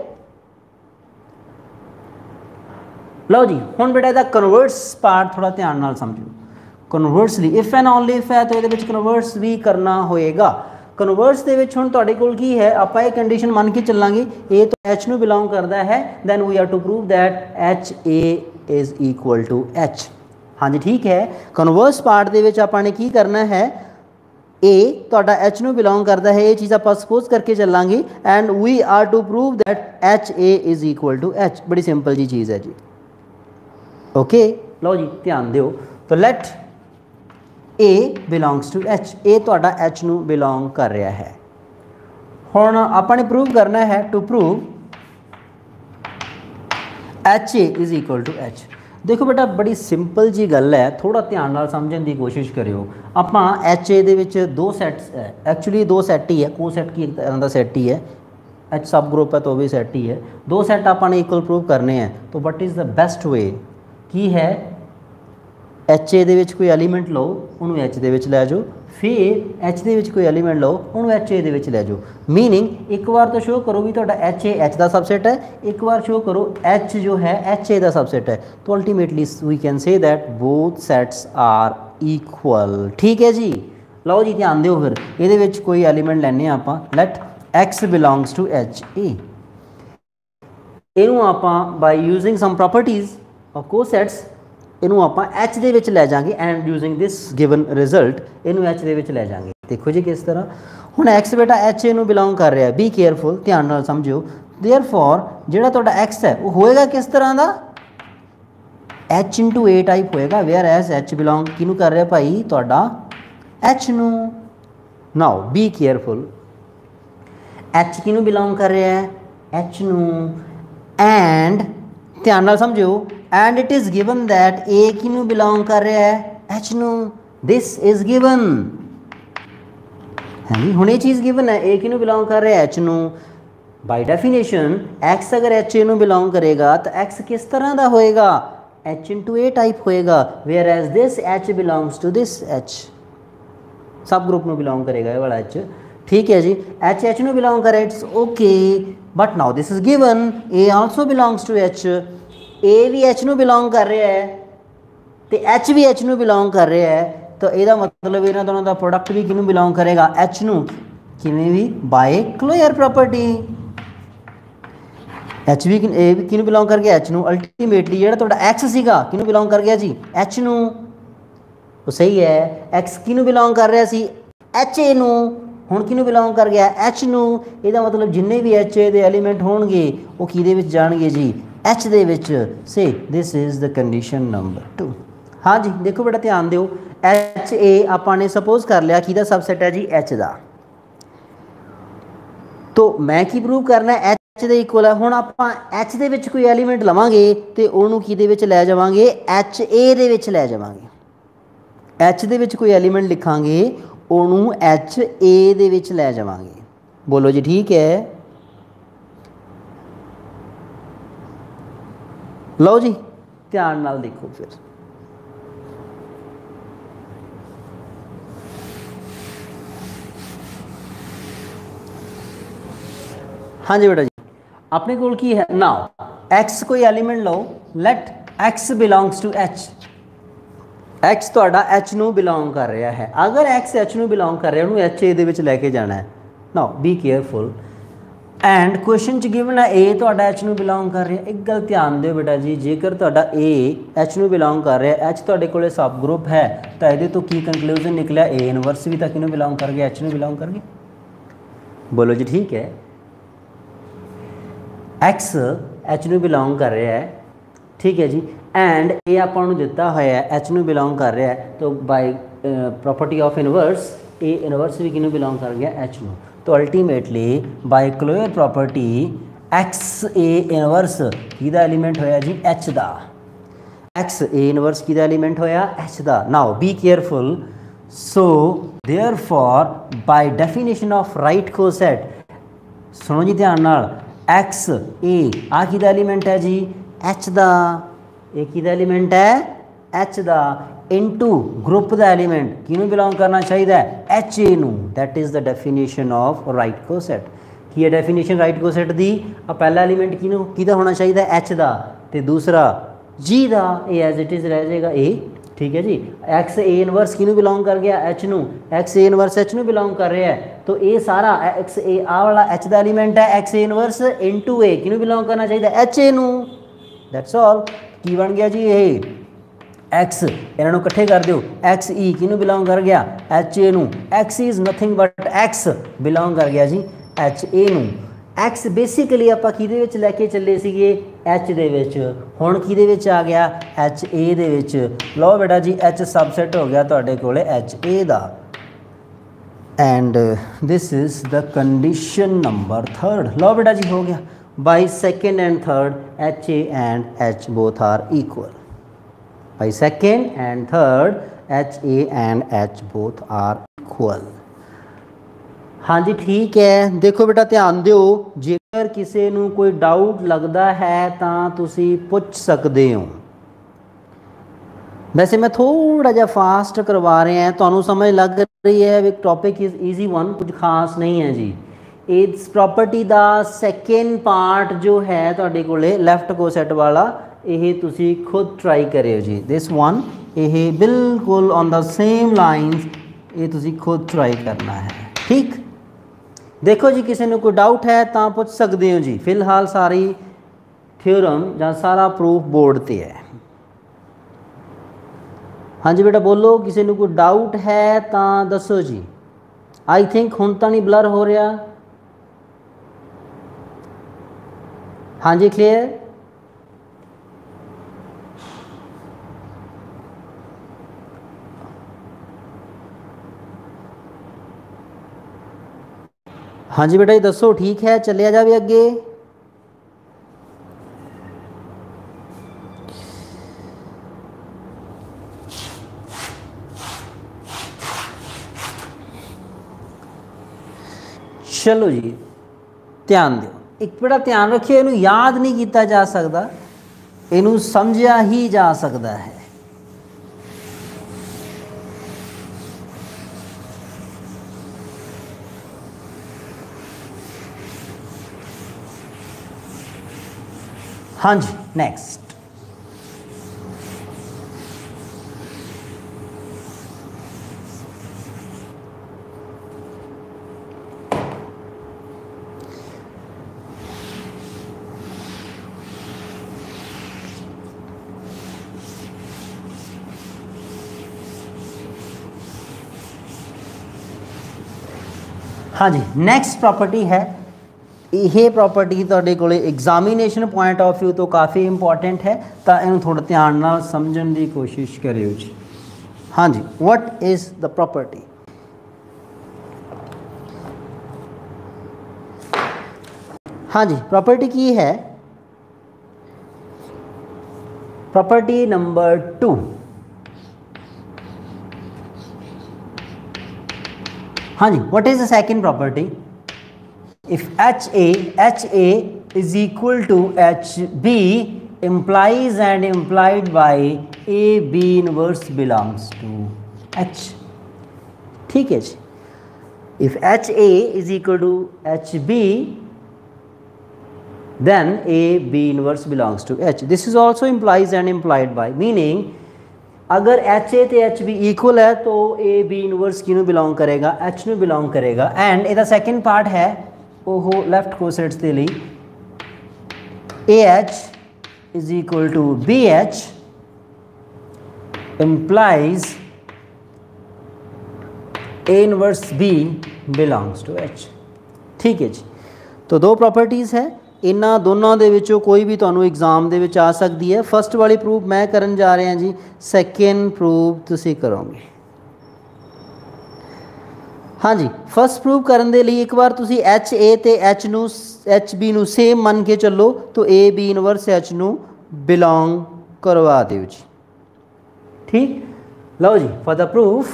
लो जी हुण बेटा इहदा कन्वर्स पार्ट थोड़ा ध्यान नाल समझो। Conversely if and only if है तो ये कन्वर्स भी करना होएगा। कन्वर्स के हुण तुहाडे कोल की है, आपां ये कंडीशन मान के चलांगे ए तो एच नूं बिलोंग करता है, then we are to prove that H A is equal to H. हाँ जी ठीक है, कन्वर्स पार्ट दे विच आपां ने की करना है, ए तुहाडा एच नूं बिलोंग करता है, ये चीज़ आप सपोज करके चलांगे and we are to prove that H A is equal to H. बड़ी सिंपल जी चीज़ है जी। ओके लो जी ध्यान दिओ, तो let A belongs to H, A तुहाडा एच नूं बिलोंग कर रहा है। हुण आपां ने प्रूव करना है, to prove H A is equal to H. देखो बेटा बड़ी सिंपल जी गल है, थोड़ा ध्यान नाल समझण की कोशिश करियो। आपां एच ए दे विच दो सैट्स है, एक्चुअली दो सैट ही है, को सैट की एक तरह का सैट ही है, एच सब ग्रुप है तो भी सैट ही है। दो सैट आपां ने इक्वल प्रूव करने हैं, तो what is the best way की है, एच ए दे विच कोई एलीमेंट लो उन्होंने एच दे विच लै जाओ, फिर एच दे विच कोई एलीमेंट लो उन्होंने एच ए दे विच लै जाओ। मीनिंग एक बार तो शो करो भी तुहाडा एच ए एच का सबसेट है, एक बार शो करो एच जो है एच ए का सबसेट है, तो ultimately we can say that both sets are equal. ठीक है जी, लो जी ध्यान दिओ, फिर ये विच कोई एलीमेंट लैने आपां, let X belongs to H A, इनू आपां by using some properties of cosets इनू आपां एच दे विच लै जाएंगे and using this given result इनू एच दे विच लै जाएंगे। देखो जी किस तरह, हुण एक्स बेटा एच ए नू बिलोंग कर रहा है, बी केयरफुल ध्यान नाल समझो। देयरफॉर जिहड़ा तुहाडा एक्स है वो होएगा किस तरह का, एच इंटू ए टाइप होएगा, वेयर एज एच बिलोंग किनू कर रहा है भाई, तुहाडा एच नू। नाउ बी केयरफुल, एच किनू बिलोंग कर रहा है, एच नू, एंड ध्यान नाल समझो and it is given that A किनू बिलोंग कर रहा है, एच नू, दिस इज गिवन है जी। हुण ये चीज़ गिवन है, ए किनू बिलोंग कर रहा है, एच नू। बाय डेफिनेशन एक्स अगर एच ए नू बिलोंग करेगा तो एक्स किस तरह का होएगा, एच इंटू ए टाइप होएगा, whereas this H belongs to this H, subgroup नू बिलोंग करेगा ये वाला एच। ठीक है जी, एच एच नू बिलोंग करे, it's okay, but now this is given A also belongs to H, A भी एच नू बिलोंग कर रहा है तो एच भी एच नू बिलोंग कर रहा है, तो यदा मतलब इन्हों दोनों का प्रोडक्ट भी किनू बिलोंग करेगा, एच नू, किवें भी बाय क्लोजर प्रॉपर्टी, एच भी ए भी किनू बिलोंग कर गया, एच नू। अल्टीमेटली जिहड़ा तुहाडा एक्स सीगा किनू बिलोंग कर गया जी, एच नू, तो सही है, एक्स किनू बिलोंग कर रहा सी, एच ए नू, हुण किनू बिलोंग कर गया, एच नू। इहदा मतलब जिन्ने भी एच ए दे एलीमेंट होणगे वो किहदे विच जाणगे जी, एच दे विच। Say this is the condition number 2। हाँ जी देखो बेटा ध्यान दिओ, एच ए आपां ने सपोज कर लिया किहदा सबसेट है जी, एच दा, तो मैं की प्रूव करना है, एच दे इक्वल है। हुण आपां एच दे विच कोई एलीमेंट लवांगे तो उहनूं किहदे विच लै जावांगे, एच ए दे विच लै जावांगे। एच दे विच कोई एलीमेंट लिखांगे उहनूं एच ए दे विच लै जावांगे। बोलो जी ठीक है, लो जी ध्यान नाल देखो फिर, हाँ जी बेटा जी अपने कोल की है, नाउ एक्स कोई एलीमेंट लो, let X belongs to H, X तुहाडा एच नू बिलोंग कर रहा है, अगर एक्स एच नू बिलोंग कर रहा है उन्होंने एच ए दे विच लैके जाना है। Now be careful, and question च गिवन है ए तुहाडा एच नू बिलोंग कर रहा है। एक गल ध्यान दिओ बेटा जी, जेकर तुहाडा ए एच नू बिलोंग कर रहा है, एच तुहाडे कोले सब ग्रुप है, तो ये तो की कंक्लूजन निकलिया, ए इनवर्स भी तो किनू बिलोंग कर गया, एच नू बिलोंग कर गया। बोलो जी ठीक है, एक्स एच नू बिलोंग कर रहा है, ठीक है जी, एंड ए आपां नूं दिता होया है एच नू बिलोंग कर रहा है, तो by property of inverse A inverse भी किनू बिलोंग कर गया, एच नू। तो ultimately by closure property X A inverse किहदा एलीमेंट होया जी, एच दा, एक्स ए इनवर्स किहदा एलीमेंट होया, एच दा। Now be careful, so therefore by definition of right coset, सुनो जी ध्यान नाल, एक्स ए आ किहदा एलीमेंट है जी, एच दा, ये किहदा एलीमेंट है, एच दा, इनटू ग्रुप दा एलीमेंट किहनूं बिलोंग करना चाहिए, एच ए नूं। That is the definition of right coset. की है डेफिनेशन राइट कोसेट दी, पहला एलीमेंट किहनूं किहदा होना चाहिए, एच दा, ते दूसरा जी दा, ये एज इट इज़ रह जाएगा ए। ठीक है जी, एक्स ए इनवर्स किनू बिलोंग कर गया, एच नू, एक्स ए इनवर्स एच नू बिलोंग कर रहा है, तो ये सारा एक्स ए आ वाला एच का एलीमेंट है, X A inverse into A किनू बिलोंग करना चाहिए, एच ए नू। That's all. की बन गया जी ये एक्स, इन्होंने इकट्ठे कर दो, एक्स ई किनू बिलोंग कर गया, एच ए नू। X is nothing but X belong कर गया जी एच ए नू। एक्स बेसिकली आप किहदे विच लैके चले सीगे, एच दे विच, हुण किहदे विच आ गया, एच ए दे विच। लो बेटा जी एच सबसैट हो गया तुहाडे कोले एच ए दा। And this is the condition number 3। लो बेटा जी हो गया, by second and third H A and H both are equal. By second and third H A and H both are equal. हाँ जी ठीक है। देखो बेटा ध्यान दिओ, जेकर किसी नूं कोई डाउट लगता है तो तुसी पुछ सकते हो। वैसे मैं थोड़ा जा फास्ट करवा रहे हैं, तुहानूं समझ लग रही है भी टॉपिक इज़ ईजी वन, कुछ खास नहीं है जी। इस प्रॉपर्टी का सैकेंड पार्ट जो है तुहाडे कोले लैफ्ट कोसेट वाला, ये तुसी खुद ट्राई करियो जी। दिस वन ये बिल्कुल ऑन द सेम लाइन्स, ये तुसी खुद ट्राई करना है। ठीक, देखो जी किसी ने कोई डाउट है तो पूछ सकते हो जी। फिलहाल सारी थ्योरम या सारा प्रूफ बोर्ड ते है। हाँ जी बेटा बोलो, किसी ने कोई डाउट है तो दसो जी। आई थिंक हुण तो नहीं ब्लर हो रहा। हाँ जी क्लियर। हाँ जी बेटा ये दसो, ठीक है चलिया जाए अगे। चलो जी ध्यान दो, एक बेटा ध्यान रखिए, इनू याद नहीं किया जा सकता, इनू समझा ही जा सकता है। हाँ जी नेक्स्ट। हाँ जी नेक्स्ट प्रॉपर्टी है, यह प्रॉपर्टी तुहाडे कोले एग्जामिनेशन पॉइंट ऑफ व्यू तो काफ़ी इंपॉर्टेंट है, तो इन्हूं थोड़ा ध्यान नाल समझण की कोशिश करियो जी। हाँ जी, व्हाट इज़ द प्रॉपर्टी। हाँ जी प्रॉपर्टी की है, प्रॉपर्टी नंबर 2। हाँ जी, what is the second property. If HA is equal to HB implies and implied by AB inverse belongs to H। ठीक है जी। If HA is equal to HB then AB inverse belongs to H। This is also implies and implied by, meaning अगर HA ते HB equal है तो AB inverse किनू belong करेगा, H नू बिलोंग करेगा। एंड ਇਹਦਾ सेकंड पार्ट है ਉਹ ਲੈਫਟ ਕੋਸੈਟਸ ਦੇ ਲਈ AH is equal to BH implies A inverse B belongs to H। ठीक है जी, तो दो प्रॉपर्टीज़ है, इन्होंने दोनों के विचों कोई भी तुहानू एग्जाम दे विच आ सकती है। फर्स्ट वाली प्रूफ मैं करन जा रहा जी, सैकेंड प्रूफ तुसी करोगे। हाँ जी, फर्स्ट प्रूफ करने के लिए एक बार तुसी एच ए ते एच नू एच बी नू सेम मन के चलो, तो ए बी इनवर्स एच नू बिलोंग करवा दो जी। ठीक, लो जी फॉर द प्रूफ।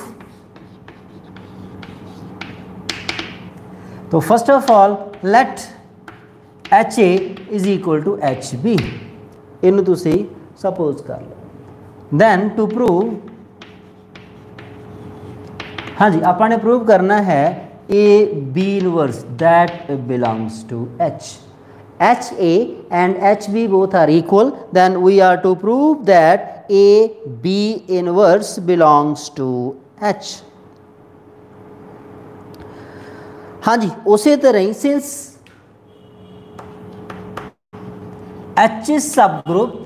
तो first of all let H A is equal to H B, इनू तुसी सपोज कर लो। दैन टू प्रूव, हाँ जी आपने प्रूव करना है A B inverse that belongs to H, H A and H B both are equal, then we are to prove that A B inverse belongs to H. हाँ जी उसी तरह ही since H is subgroup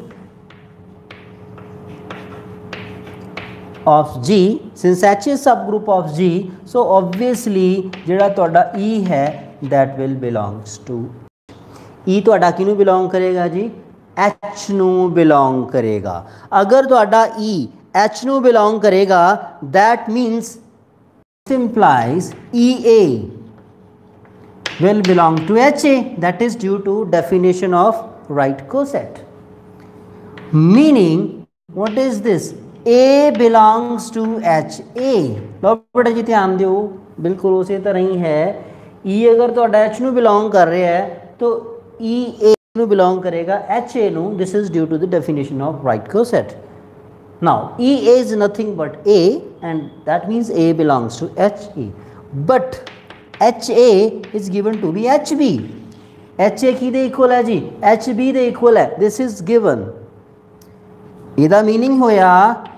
of G, since H is subgroup of G, so obviously जेड़ा तुहाडा E है that will belongs to E, तुहाडा किनू belong करेगा जी, H नू belong करेगा। अगर तुहाडा E H नू belong करेगा that means implies EA will belong to HA, that is due to definition of right coset, meaning what is this, A belongs to HA। लो बेटा जी ध्यान दो, बिल्कुल उसी तरह ही है, E अगर तो H नू बिलोंग कर रहा है तो E A नू बिलोंग करेगा HA नू, this is due to the definition of right coset. Now E A is nothing but A and that means A belongs to HE, but HA is given to be HB, HA की दे equal है जी, HB दे equal है, this is given. ਇਹਦਾ meaning होया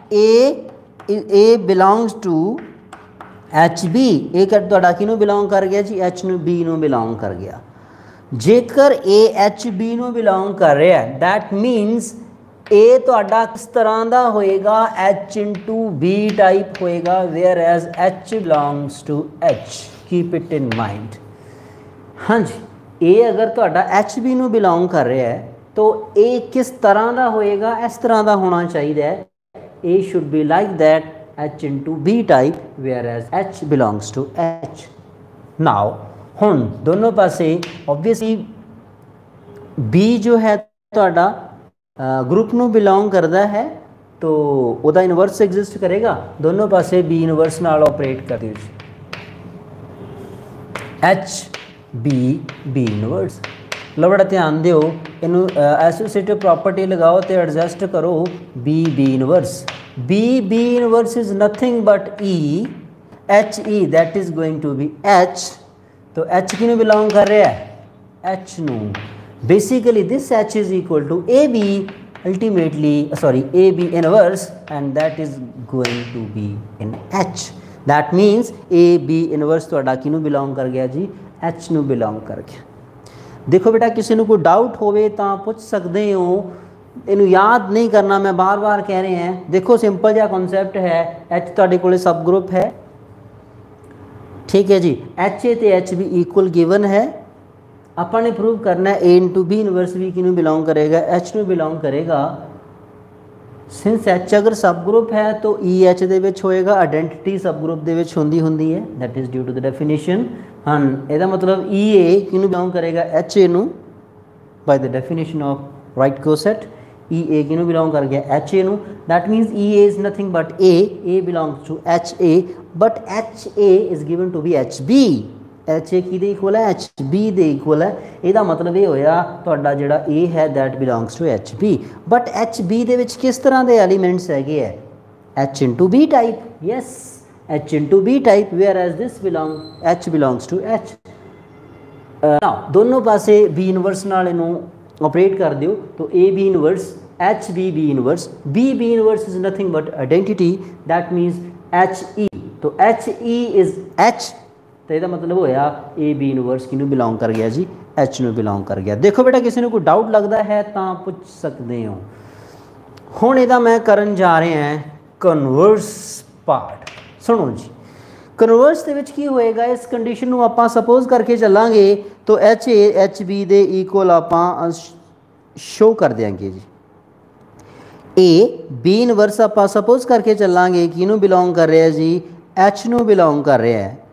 A belongs to HB, A कर तुहाडा किनू बिलोंग कर गया जी, H नू B नू बिलोंग कर गया। जेकर A HB नू बिलोंग कर रहा है दैट मीनस A तुहाडा किस तरह का होएगा, H इंटू B टाइप होएगा, where as H belongs to H, keep it in mind. हाँ जी A अगर तुहाडा HB नू बिलोंग कर रहा है तो A किस तरह का होएगा, इस तरह का होना चाहिए, A should be like that, H into B type, whereas H belongs to H। Now हुन दोनों पासे obviously B जो है तुहाडा ग्रुप नू बिलोंग करता है तो उदा इनवर्स एग्जिस्ट करेगा, दोनों पासे B इनवर्स नाल ऑपरेट कर दिओ, H B B इनवर्स। लो बड़ा ध्यान दिओ, इनू एसोसिएटिव प्रॉपर्टी लगाओ तो एडजस्ट करो B B inverse, B B inverse is nothing but E H E, that is going to be H, तो एच किनू बिलोंग कर रहा है, एच नू, basically this H is equal to A B ultimately sorry A B inverse and that is going to be in H, that means A B inverse तुहाडा किनू belong कर गया जी, एच नू बिलोंग कर गया। देखो बेटा किसी को कोई डाउट होवे तो पूछ सकते हो, इनू याद नहीं करना, मैं बार बार कह रहे हैं, देखो सिंपल जहा कॉन्सैप्ट है, एच तुहाडे कोले सब ग्रुप है, ठीक है जी, एच ए तो एच बी इक्वल गिवन है, अपने प्रूव करना है ए इंटू बी इनवर्स भी किनू बिलोंग करेगा, एच नू बिलोंग करेगा। सिंस एच अगर सब ग्रुप है तो ई एच दे विच होएगा, आइडेंटिटी सब ग्रुप दे विच होंदी है, that is due to the definition. हाँ यदा मतलब ई ए किनू बिलोंग करेगा, एच ए नू, by the definition of right coset, E A किनू बिलोंग कर गया, एच ए नू, that means E A is nothing but A belongs to H A, but H A is given to be H B, H A की equal है, H B दे equal है, यदा मतलब ये होया तुहाडा जिहड़ा ए है that belongs to H B, but H B दे विच किस तरह के एलीमेंट्स हैगे है, H into B type, yes H into B type, whereas this H belongs to H। now दोनों पासे B इनवर्स नाल इनू ऑपरेट कर दियो तो A B inverse H B B inverse, B B inverse is nothing but identity, that means H E, तो H E is H, तो यदा मतलब होया A B इनवर्स किनू बिलोंग कर गया जी, H नू बिलोंग कर गया। देखो बेटा किसी को कोई डाउट लगता है तो पूछ सकते हो। हुण इहदा मैं करन जा रहे हैं कन्वर्स पार्ट, सुनो जी, कन्वर्स दे विच की होएगा, इस कंडीशन नू आपां सपोज करके चलांगे तो एच ए एच बी दे इक्वल आपां शो कर देंगे जी, ए बी इनवर्स आपां सपोज करके चलांगे किनू बिलोंग कर रहा है जी, एच नू बिलोंग कर रहा है,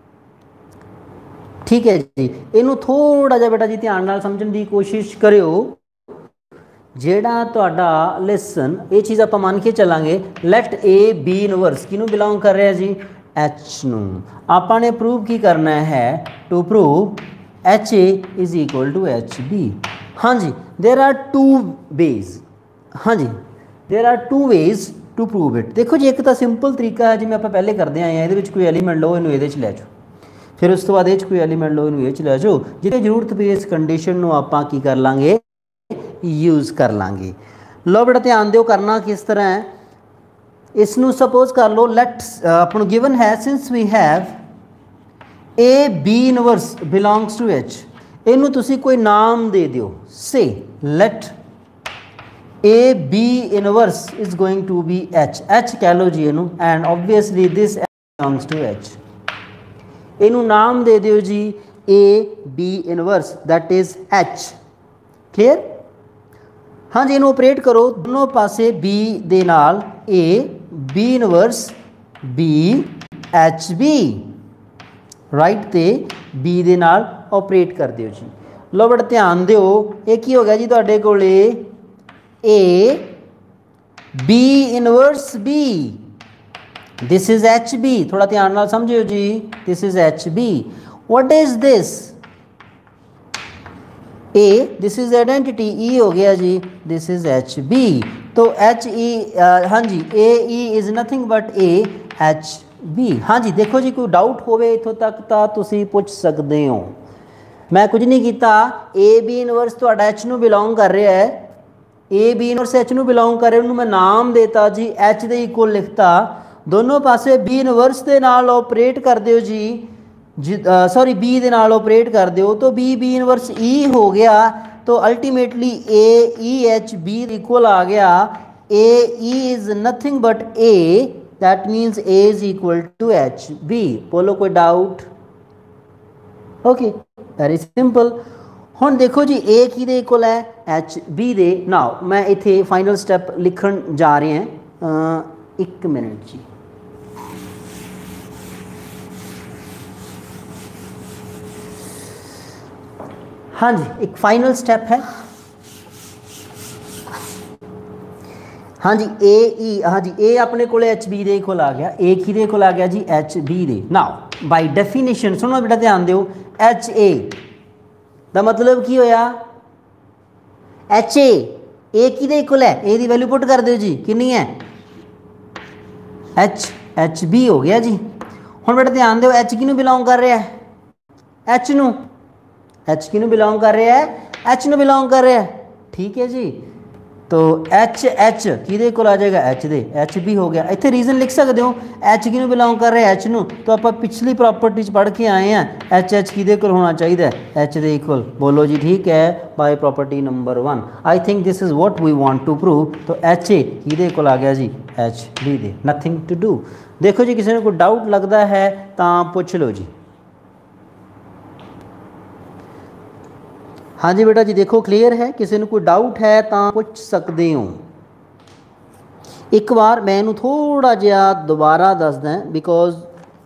ठीक है जी। इनू थोड़ा जिहा बेटा जी ध्यान नाल समझण दी कोशिश करियो, जेड़ा तुहाडा लिसन ये चीज़ आप मान के चलांगे, लैट ए बी इनवर्स किनू बिलोंग कर रहा है जी, एच नू, आपने प्रूव की करना है, to prove H A is equal to H B. हाँ जी, देर आर टू वेज, हाँ जी there are two ways to prove it. देखो जी, एक तो सिंपल तरीका है जिवें आपां पहले करते आए हैं, ये कोई एलीमेंट लो इनू ये लै जाओ, फिर उस तो बाद ये कोई एलीमेंट लो इनू ये लै जाओ, जिथे जरूरत पई इस कंडीशन नू आपां की कर लांगे, यूज़ कर लांगे। लो बेटा ध्यान दिओ, करना किस तरह है, इसनू सपोज कर लो लेट्स अपन गिवन है since we have A B inverse belongs to H, इनू तुसी कोई नाम दे दिओ, say let A B inverse is going to be H, H कह लो जी इनू, and obviously this belongs to H. इनू नाम दे दिओ जी A B inverse that is H. Clear? हाँ जी, इनू ऑपरेट करो दोनों पासे बी दे नाल, A B inverse B H B, right ते बी दे नाल ऑपरेट कर दिओ जी। लो बड़ा ध्यान दिओ, ये की हो गया जी तुहाडे कोले A B inverse B, this is H B, थोड़ा ध्यान नाल समझियो जी, this is H B. What is this? ए, दिस इज आइडेंटिटी, ई हो गया जी, दिस इज एच बी। तो एच ई, हाँ जी, A E is nothing but A H B. हाँ जी, देखो जी, कोई डाउट होवे इत्थों तक तो तुसी पुछ सकते हो, मैं कुछ नहीं किया, ए बी इनवर्स तुहाडा एच नू बिलोंग कर रहा है, ए बी इनवर्स एच नू बिलोंग कर रहा है, उन्होंने मैं नाम देता जी, एच दे इक्वल लिखता, दोनों पासे बी इनवर्स के नाल ऑपरेट कर दिओ जी, सॉरी बी दे नाल ऑपरेट कर दिओ, तो बी बी इनवर्स ई हो गया, तो ultimately a e H b equal आ गया, a E is nothing but a, that means a is equal to H b. बोलो कोई डाउट? Okay, very simple. हुण देखो जी, ए की दे इक्वल है एच बी दे। नाउ मैं इत्थे फाइनल स्टैप लिखण जा रहे हैं, एक मिनट जी। हाँ जी, एक फाइनल स्टेप है, हाँ जी ए ई, हाँ जी ए अपने को एच बी दे कोल आ गया, ए की दे कोल आ गया जी एच बी दे। नाउ बाय डेफिनेशन सुनो बेटा ध्यान दिओ, एच ए दा मतलब की होया, एच ए की दे इक्वल है, ए दी वैल्यू पुट कर दो जी, कितनी है एच बी हो गया जी। हुण बेटा ध्यान दिओ, एच किनू बिलोंग कर रहा है, एच नू, एच किनू बिलोंग कर रहा है, एच नू बिलोंग कर रहा है, ठीक है जी। तो एच एच किहदे कोल आ जाएगा, एच दे, एच बी हो गया। इत्थे रीजन लिख सकते हो, एच किनू बिलोंग कर रहा है, एच नू, तो आप पिछली प्रॉपर्टी पढ़ के आए हैं, एच एच किहदे कोल होना चाहिए, एच दे इक्वल। बोलो जी ठीक है, by property number 1 I think this is what we want to prove. तो एच ए किहदे कोल आ गया जी, एच बी दे, नथिंग टू डू। देखो जी, किसी ने कोई डाउट लगता है तो पूछ लो जी। हाँ जी बेटा जी, देखो क्लियर है, किसी ने कोई डाउट है तो पूछ सकते हो। एक बार मैं इनू थोड़ा जिहा दोबारा दस दें, बिकॉज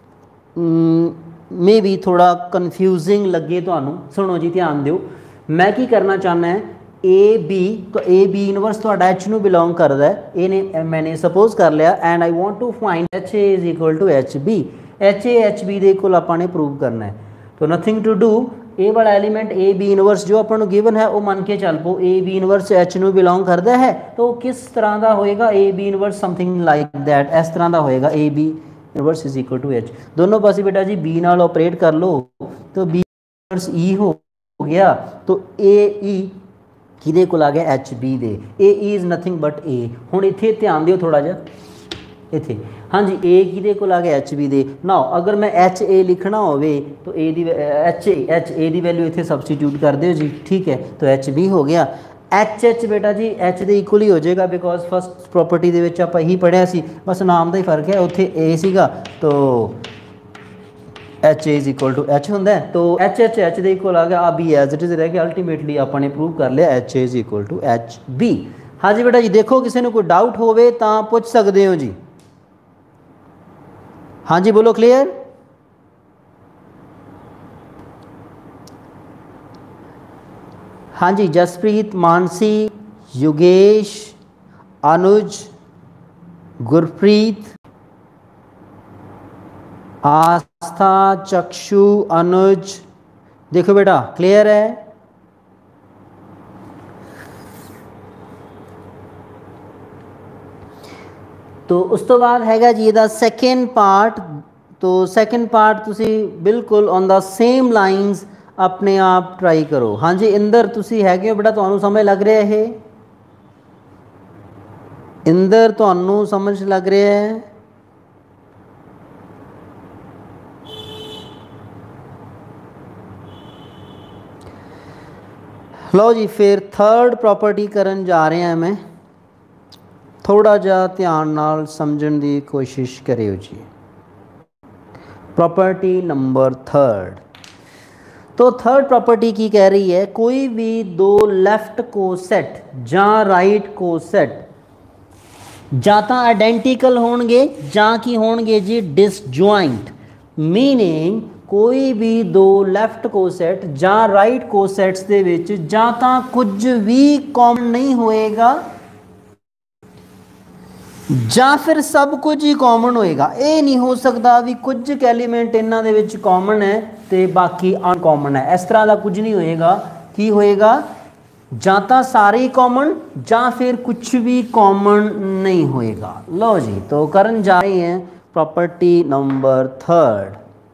मे बी थोड़ा कन्फ्यूजिंग लगे तो। सुनो जी ध्यान दिओ, मैं की करना चाहना है, ए बी, तो ए बी इनवर्स तो एच नू बिलोंग करता है, ए ने मैंने सपोज कर लिया, and I want to find H A is equal to H B. H A H B दे कोल आपां ने प्रूव करना है, तो नथिंग टू डू, ए वाला एलीमेंट ए बी इनवर्स जो अपन गिवन है वो मन के चल पो, ए बी इनवर्स एच नू बिलोंग करता है, तो किस तरह का होएगा, a B inverse something like that, इस तरह का होएगा, a B inverse is equal to H. दोनों पासे बेटा जी बी नाल ऑपरेट कर लो, तो बी इनवर्स ई हो गया, तो ए ई किहदे कोल आ गया, एच बी दे, a E is nothing but a. हुण इत्थे ध्यान दिओ थोड़ा जिहा, इत्थे हाँ जी ए किहदे कोल आ गया, एच बी दे। नाउ अगर मैं एच ए लिखना होवे तो ए दी एच ए दी वैल्यू इत्थे सबस्टिट्यूट कर दिओ जी, ठीक है, तो एच बी हो गया। एच एच बेटा जी एच दे इक्वल ही हो जाएगा, बिकॉज फस्ट प्रॉपर्टी दे विच आपां यही पढ़िया सी, बस नाम का ही फर्क है, उत्थे ए सीगा तो H A is equal to H होंदा है, तो एच एच एच दे इक्वल आ गया, आ बी एज इट इज रह गया, अल्टीमेटली आपां ने प्रूव कर लिया H A is equal to H B. हाँ जी बेटा जी, देखो किसी ने कोई डाउट होवे तो पूछ सकते हो जी। हाँ जी बोलो, क्लियर? हाँ जी, जसप्रीत, मानसी, युगेश, अनुज, गुरप्रीत, आस्था, चक्षु, अनुज, देखो बेटा क्लियर है। तो उस तो बाद हैगा जी ਇਹਦਾ ਸੈਕੰਡ ਪਾर्ट। तो सैकेंड पार्ट तुसी बिल्कुल ऑन द सेम लाइन्स अपने आप ट्राई करो। हाँ जी इंदर तुसी हैगे हो बेटा, तुहानू समझ लग रहा है? इंदर तुहानू समझ लग रहा है? लो जी फिर थर्ड प्रॉपर्टी करन जा रहे हैं। मैं थोड़ा जा ध्यान नाल समझण दी कोशिश करियो जी। Property number third. तो थर्ड प्रॉपर्टी की कह रही है, कोई भी दो लेफ्ट को सेट या राइट को सेट ਜਾਂ ਤਾਂ आइडेंटिकल होणगे ਜਾਂ की होणगे जी डिसजॉइंट। मीनिंग कोई भी दो लैफ्ट कोसैट ਜਾਂ राइट कोसैट्स ਦੇ ਵਿੱਚ ਜਾਂ ਤਾਂ कुछ भी कॉमन नहीं होएगा ਜਾਂ फिर सब कुछ ही कॉमन होएगा। ये नहीं हो सकता भी कुछ एलीमेंट इन्हां दे विच कॉमन है तो बाकी अनकॉमन है, इस तरह का कुछ नहीं होएगा। की होएगा? ਜਾਂ तो सारे ही कॉमन ਜਾਂ फिर कुछ भी कॉमन नहीं होएगा। लो जी तो करन जा रहे हैं प्रॉपर्टी नंबर थर्ड।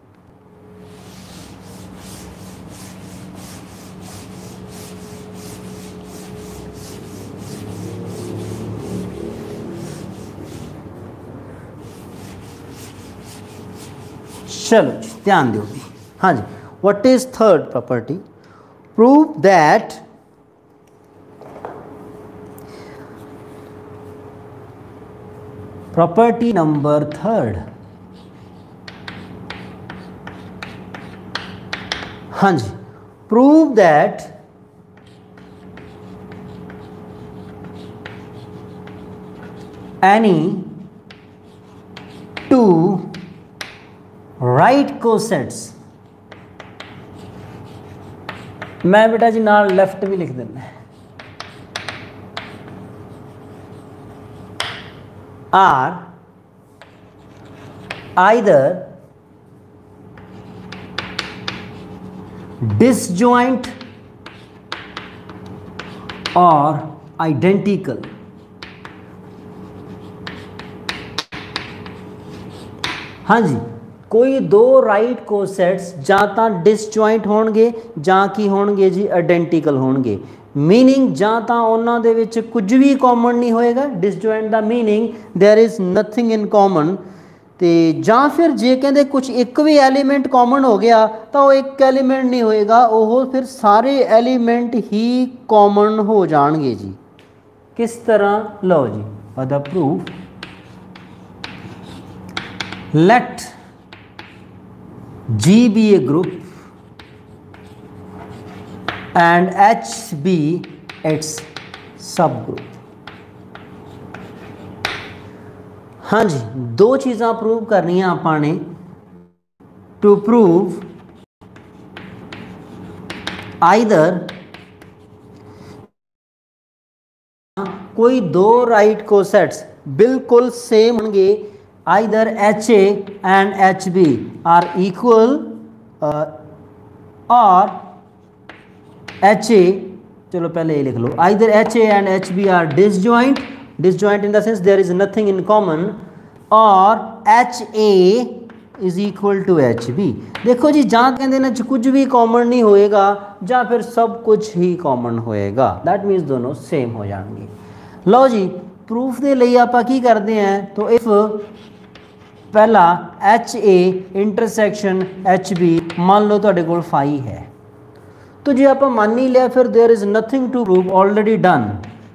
चलो ध्यान दो। हाँ जी what is third property? Prove that property number third. हाँ जी prove that any two right cosets. मैं बेटा जी नाल लेफ्ट भी लिख देना है। are either disjoint or identical। हाँ जी कोई दो राइट कोसेट्स ਜਾਂ ਤਾਂ डिसजॉइंट होणगे ਜਾਂ की होणगे जी आइडेंटिकल होणगे। मीनिंग ਜਾਂ ਤਾਂ ਉਹਨਾਂ ਦੇ ਵਿੱਚ कुछ भी कॉमन नहीं होएगा। डिसजॉइंट ਦਾ meaning there is nothing in common. तो ਜਾਂ फिर जे कहते कुछ एक भी एलीमेंट कॉमन हो गया तो वो एक एलीमेंट नहीं होएगा, वो फिर सारे एलीमेंट ही कॉमन हो जाएंगे जी। किस तरह? लो जी for the proof let G be a group and H be its subgroup। हाँ जी दो चीज़ां प्रूव करनियां आपाने। टू प्रूव आइदर कोई दो राइट कोसेट्स बिल्कुल सेम होंगे, either HA and HB are equal or HA, चलो पहले ये लिख लो, either HA and HB are disjoint, disjoint in the sense there is nothing in common, or HA is equal to HB। देखो जी जहाँ कहते ना कुछ भी कॉमन नहीं होएगा ਜਾਂ फिर सब कुछ ही कॉमन होएगा, दैट मीन्स दोनों सेम हो जाएंगे। लो जी प्रूफ के लिए आप की करते हैं। तो इफ पहला H a intersection H b मान लो तुहाडे कोल फाई है, तो जे आप मान ही लिया फिर there is nothing to prove, already done,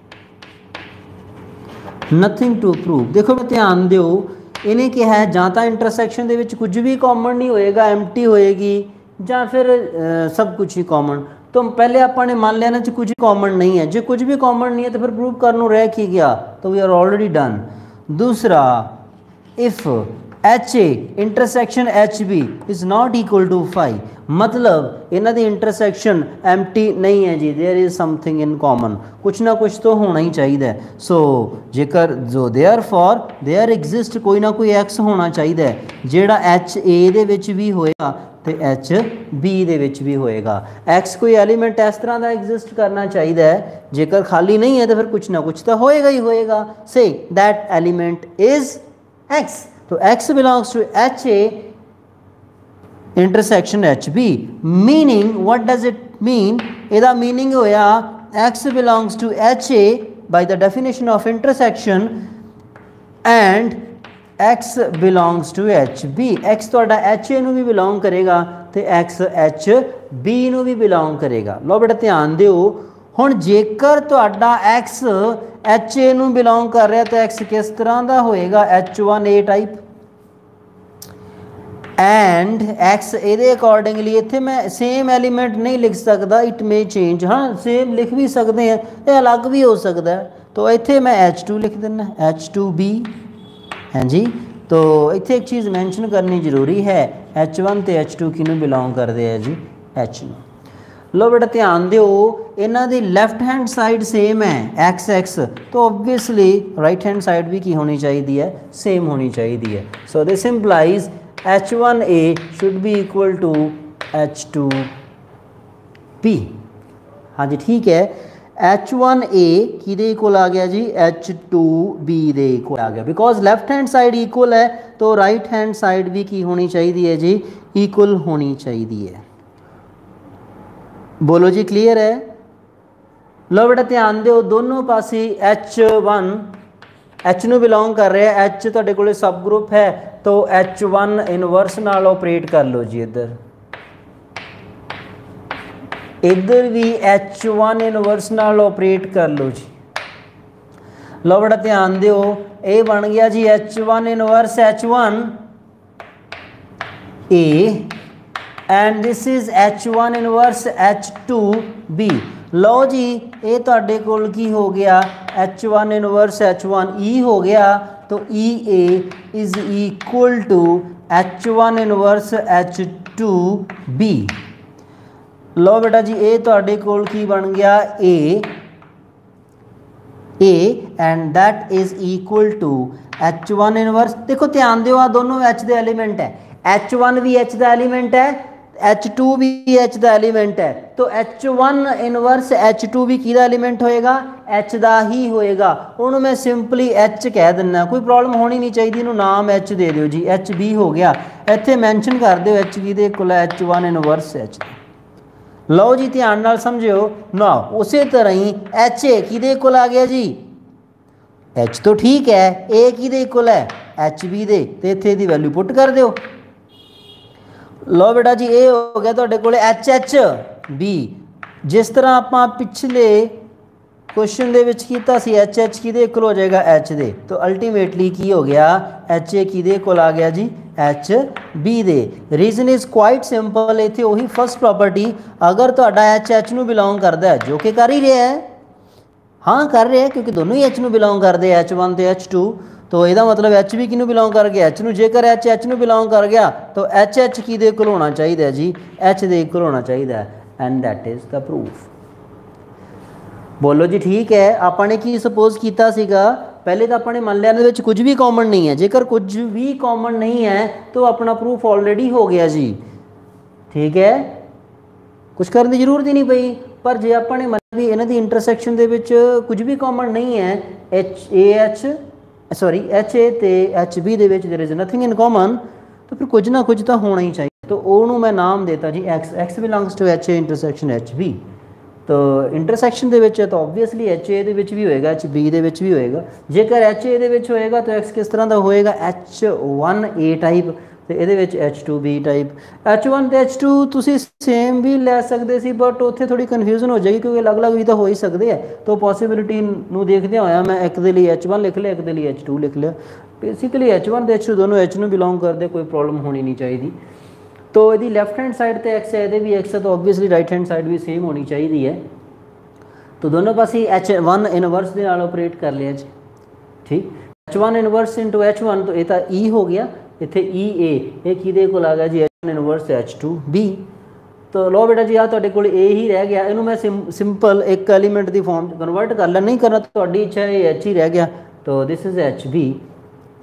nothing to prove. देखो मैं ध्यान दो इन्हें क्या है ਜਾਂ ਤਾਂ इंटरसैक्शन ਦੇ ਵਿੱਚ कुछ भी कॉमन नहीं होएगा, एम्प्टी होएगी, ਜਾਂ फिर सब कुछ ही कॉमन। तो पहले आपने मान लिया ना कुछ कॉमन नहीं है, जो कुछ भी कॉमन नहीं है तो फिर प्रूव करना रह की गया, तो वी आर ऑलरेडी डन। दूसरा if H a intersection H b is not equal to phi, मतलब इन्हों की इंटरसैक्शन एम्प्टी नहीं है जी, there is something in common, कुछ ना कुछ तो होना ही चाहिए। सो जेकर जो देयर फॉर देयर एग्जिस्ट कोई ना कोई एक्स होना चाहिए, जेड़ा एच ए दे विच भी होएगा तो एच बी दे विच भी होएगा। एक्स कोई एलीमेंट इस तरह का एग्जिस्ट करना चाहिए है, जेकर खाली नहीं है तो फिर कुछ ना कुछ तो होएगा ही होएगा। Say that element is x. तो x belongs to H a intersection H b. Meaning what does it mean? इहदा मीनिंग होया x belongs to H a by the definition of intersection and x belongs to H b. X तुहाडा H ए नूं भी belong करेगा तो x H B नूं भी belong करेगा। लो बेटा ध्यान दिओ, हुण जेकर तुहाडा एक्स एच ए नूं बिलोंग कर रहा तो एक्स किस तरह का होएगा? H1A type. एंड एक्स ये अकॉर्डिंगली इत्थे मैं सेम एलीमेंट नहीं लिख सकता, इट मे चेंज। हाँ सेम लिख भी सकते हैं, ये अलग भी हो सकता है। तो इत्थे मैं H2 लिख देना, H2B। हाँ जी, तो इत्थे एक चीज़ मैंशन करनी जरूरी है, H1 तो H2 किनू बिलोंग करते हैं जी? H नूं। लो बेटा ध्यान दिओ, इन्हां दी लैफ्ट हैंड साइड सेम है एक्स एक्स, तो ऑब्वियसली राइट हैंड साइड भी की होनी चाहिए है? सेम होनी चाहिए है। So this implies H1A should be equal to H2B। हाँ जी ठीक है, H1A किदे इक्वल आ गया जी? H2B दे इक्वल आ गया। Because left hand side equal है तो राइट हैंड साइड भी की होनी चाहिए है जी? इक्वल होनी चाहिए है। बोलो जी क्लियर है? लो बेटा ध्यान दो, दोनों पासे H1 H नूं बिलोंग कर रहे हैं, H तुहाडे कोले सब ग्रुप है तो H1 इनवर्स नाल ऑपरेट कर लो जी। इधर भी H1 इनवर्स नाल ऑपरेट कर लो जी। लो बेटा ध्यान दिओ, ये बन गया जी H1 inverse H1A and this is H1 inverse H2B। लो जी ये तुहाडे कोल की हो गया? H1 इनवर्स H1E हो गया, तो EA is equal to H1 inverse H2B। लो बेटा जी ये तुहाडे कोल की बन गया? A and that is equal to H1 inverse. देखो ध्यान दिओ, आ दोनों H दे एलीमेंट है, H1 भी H दा एलीमेंट है, H2 भी H दा एलीमेंट है, तो H1 इनवर्स H2 भी किहदा एलीमेंट होएगा? H दा ही होएगा। उन्होंने मैं सिंपली H कह दिना, कोई प्रॉब्लम होनी नहीं चाहिए, इन्हों नाम H दे दिओ जी, HB हो गया। इत्थे मैंशन कर दिओ H किहदे कोल? H1 inverse H। लो जी ध्यान नाल समझिओ ना, उस तरह ही HA किहदे कोल आ गया जी? H तो ठीक है, A किहदे कोल है? HB दे, ते इत्थे दी वैल्यू पुट कर दिओ। लो बेटा जी ये हो गया तुहाडे कोले HHB। जिस तरह आपां पिछले क्वेश्चन दे विच कीता सी, HH किहदे कोल हो जाएगा? H दे, तो अल्टीमेटली की हो गया? HA किहदे कोल आ गया जी? HB दे। रीजन इज क्वाइट सिंपल, इत्थे वही फर्स्ट प्रॉपर्टी, अगर तुहाडा H नूं बिलोंग करदा है, जो कि कर ही रहा है, हाँ कर रहे हैं क्योंकि दोनों ही H नूं बिलोंग करते हैं, H1 तो H2, तो यदा मतलब H भी किनू बिलोंग कर गया? H नूं। जेकर H नूं बिलोंग कर गया तो HH किहदे कोल होना चाहिए जी? H दे कोल होना चाहिए, and that is the proof. बोलो जी ठीक है। आपने की सपोज किया सीगा, पहले तो आपने मान लिया इहदे विच कुछ भी कॉमन नहीं है, जेकर कुछ भी कॉमन नहीं है तो अपना प्रूफ ऑलरेडी हो गया जी। ठीक है, कुछ करने की जरूरत ही नहीं पई। पर जे आपने मान भी इन्हां दी इंटरसैक्शन दे विच कुछ भी कॉमन नहीं है, HA ते HB दे विच there is nothing in common, तो फिर कुछ ना कुछ तो होना ही चाहिए। तो उन्होंने मैं नाम देता जी x belongs to HA intersection HB। तो इंटरसैक्शन दे विच तो ऑब्वियसली HA दे विच भी होएगा, HB दे विच भी होएगा। जेकर HA दे विच होएगा तो X किस तरह का होएगा? H1A टाइप, तो ये H2B टाइप। H1 तो H2 तुसी सेम भी लै सकते सी, बट उत्थे थोड़ी कन्फ्यूजन हो जाएगी क्योंकि अलग अलग भी तो हो ही सकते हैं। तो पॉसिबिलिटी नूं देखदे होया मैं एक दे लिए H1 लिख लिया, एक दे लिए H2 लिख लिया। बेसिकली H1 तो H2 दोनों H नूं बिलोंग करते, कोई प्रॉब्लम होनी नहीं चाहिए। तो यदि लैफ्ट हैंड साइड तो X है, ये भी X है, तो ऑब्वियसली राइट हैंड साइड भी सेम होनी चाहिए है। तो दोनों पास ही H1 इनवर्स के नाल ऑपरेट कर लिया जी। ठीक, H1 इनवर्स इंटू H1, तो ये तो E हो गया, इत्थे EA ये किहदे कोल आ गया जी? H1 inverse H2B। तो लो बेटा जी आ तुहाडे कोल A ही रह गया, इनू मैं सिंपल एक एलीमेंट की फॉर्म कन्वर्ट कर लिया, नहीं करना तो तुहाडी इच्छा है, H ही रह गया। तो दिस इज HB,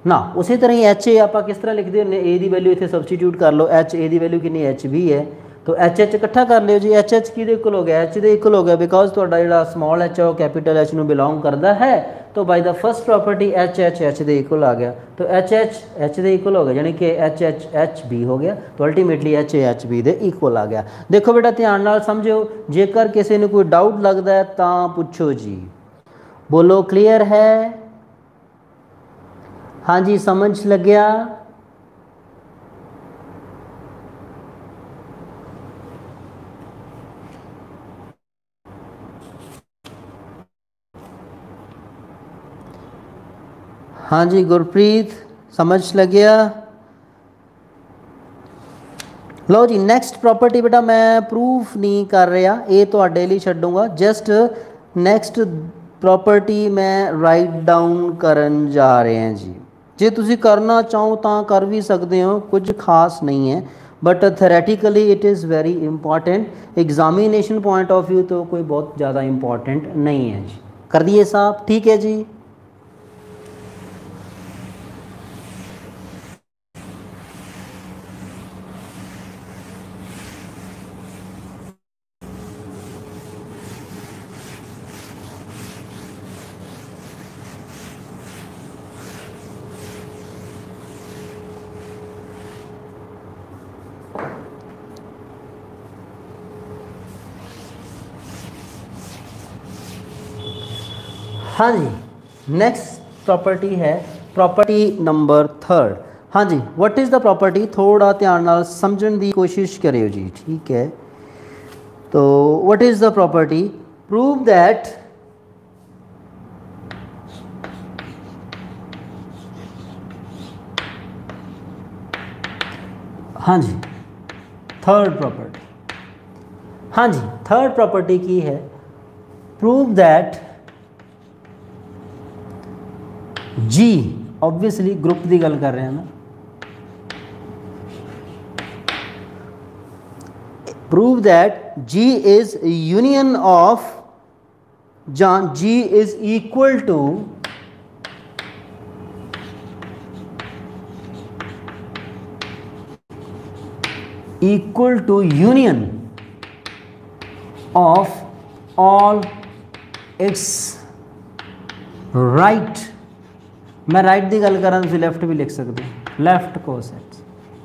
ना उसी तरह ही एच ए आप किस तरह लिखते हैं, ए की वैल्यू इतने सबसटीट्यूट कर लो, एच ए की वैल्यू कितनी एच भी है, तो एच एच इकट्ठा कर लियो जी, एच एच कि इक्वल हो गया, एच के इक्वल हो गया बिकॉज थोड़ा जो स्मॉल एच है वो कैपिटल एच में बिलोंग करता है, तो by the first property H H H के इक्वल आ गया, तो एच के इक्वल हो गया, यानी कि एच एच एच बी हो गया, तो अल्टीमेटली एच बी के इक्वल आ गया। देखो बेटा ध्यान नाल समझो, जेकर किसी ने कोई डाउट लगता है तो पूछो जी, बोलो क्लीयर है, हाँ जी समझ लग गया। हाँ जी गुरप्रीत समझ लग गया। लो जी नेक्स्ट प्रॉपर्टी बेटा मैं प्रूफ नहीं कर रहा, ये तुहाडे लई छड्डूंगा, जस्ट नेक्स्ट प्रॉपर्टी मैं राइट डाउन करन जा रहे हैं जी। जे तुसी करना चाहो तो कर भी सकते हो, कुछ खास नहीं है, but theoretically it is very important, examination point of view तो कोई बहुत ज़्यादा इंपॉर्टेंट नहीं है जी। कर दिए साहब, ठीक है जी। हाँ जी नेक्स्ट प्रॉपर्टी है प्रॉपर्टी नंबर 3। हाँ जी व्हाट इज़ द प्रॉपर्टी, थोड़ा ध्यान नाल समझण दी कोशिश करियो जी, ठीक है। तो what is the property, prove that हाँ जी थर्ड प्रॉपर्टी, हाँ जी थर्ड प्रॉपर्टी की है, प्रूव दैट जी, ऑब्वियसली ग्रुप की गल कर रहे हैं ना, prove that G is union of जहाँ G is equal to union of all its right, मैं राइट की गल करा तुम लैफ्ट भी लिख सकते हो, लैफ्ट कोसेट्स।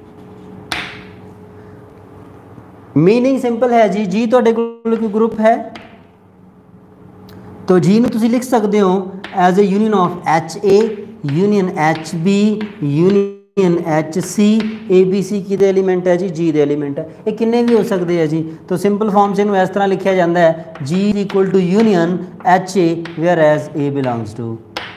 मीनिंग सिंपल है जी, जी तुहाडे कोल कोई ग्रुप है तो जी नूं तुसीं लिख सकते हो as a union of H a union H b union H c, a b c की एलीमेंट है जी, जी दे एलीमेंट है, ये किन्ने भी हो सकते हैं जी। तो सिंपल फॉर्म से इस तरह लिखा जाता है G is equal to union H A where as a belongs to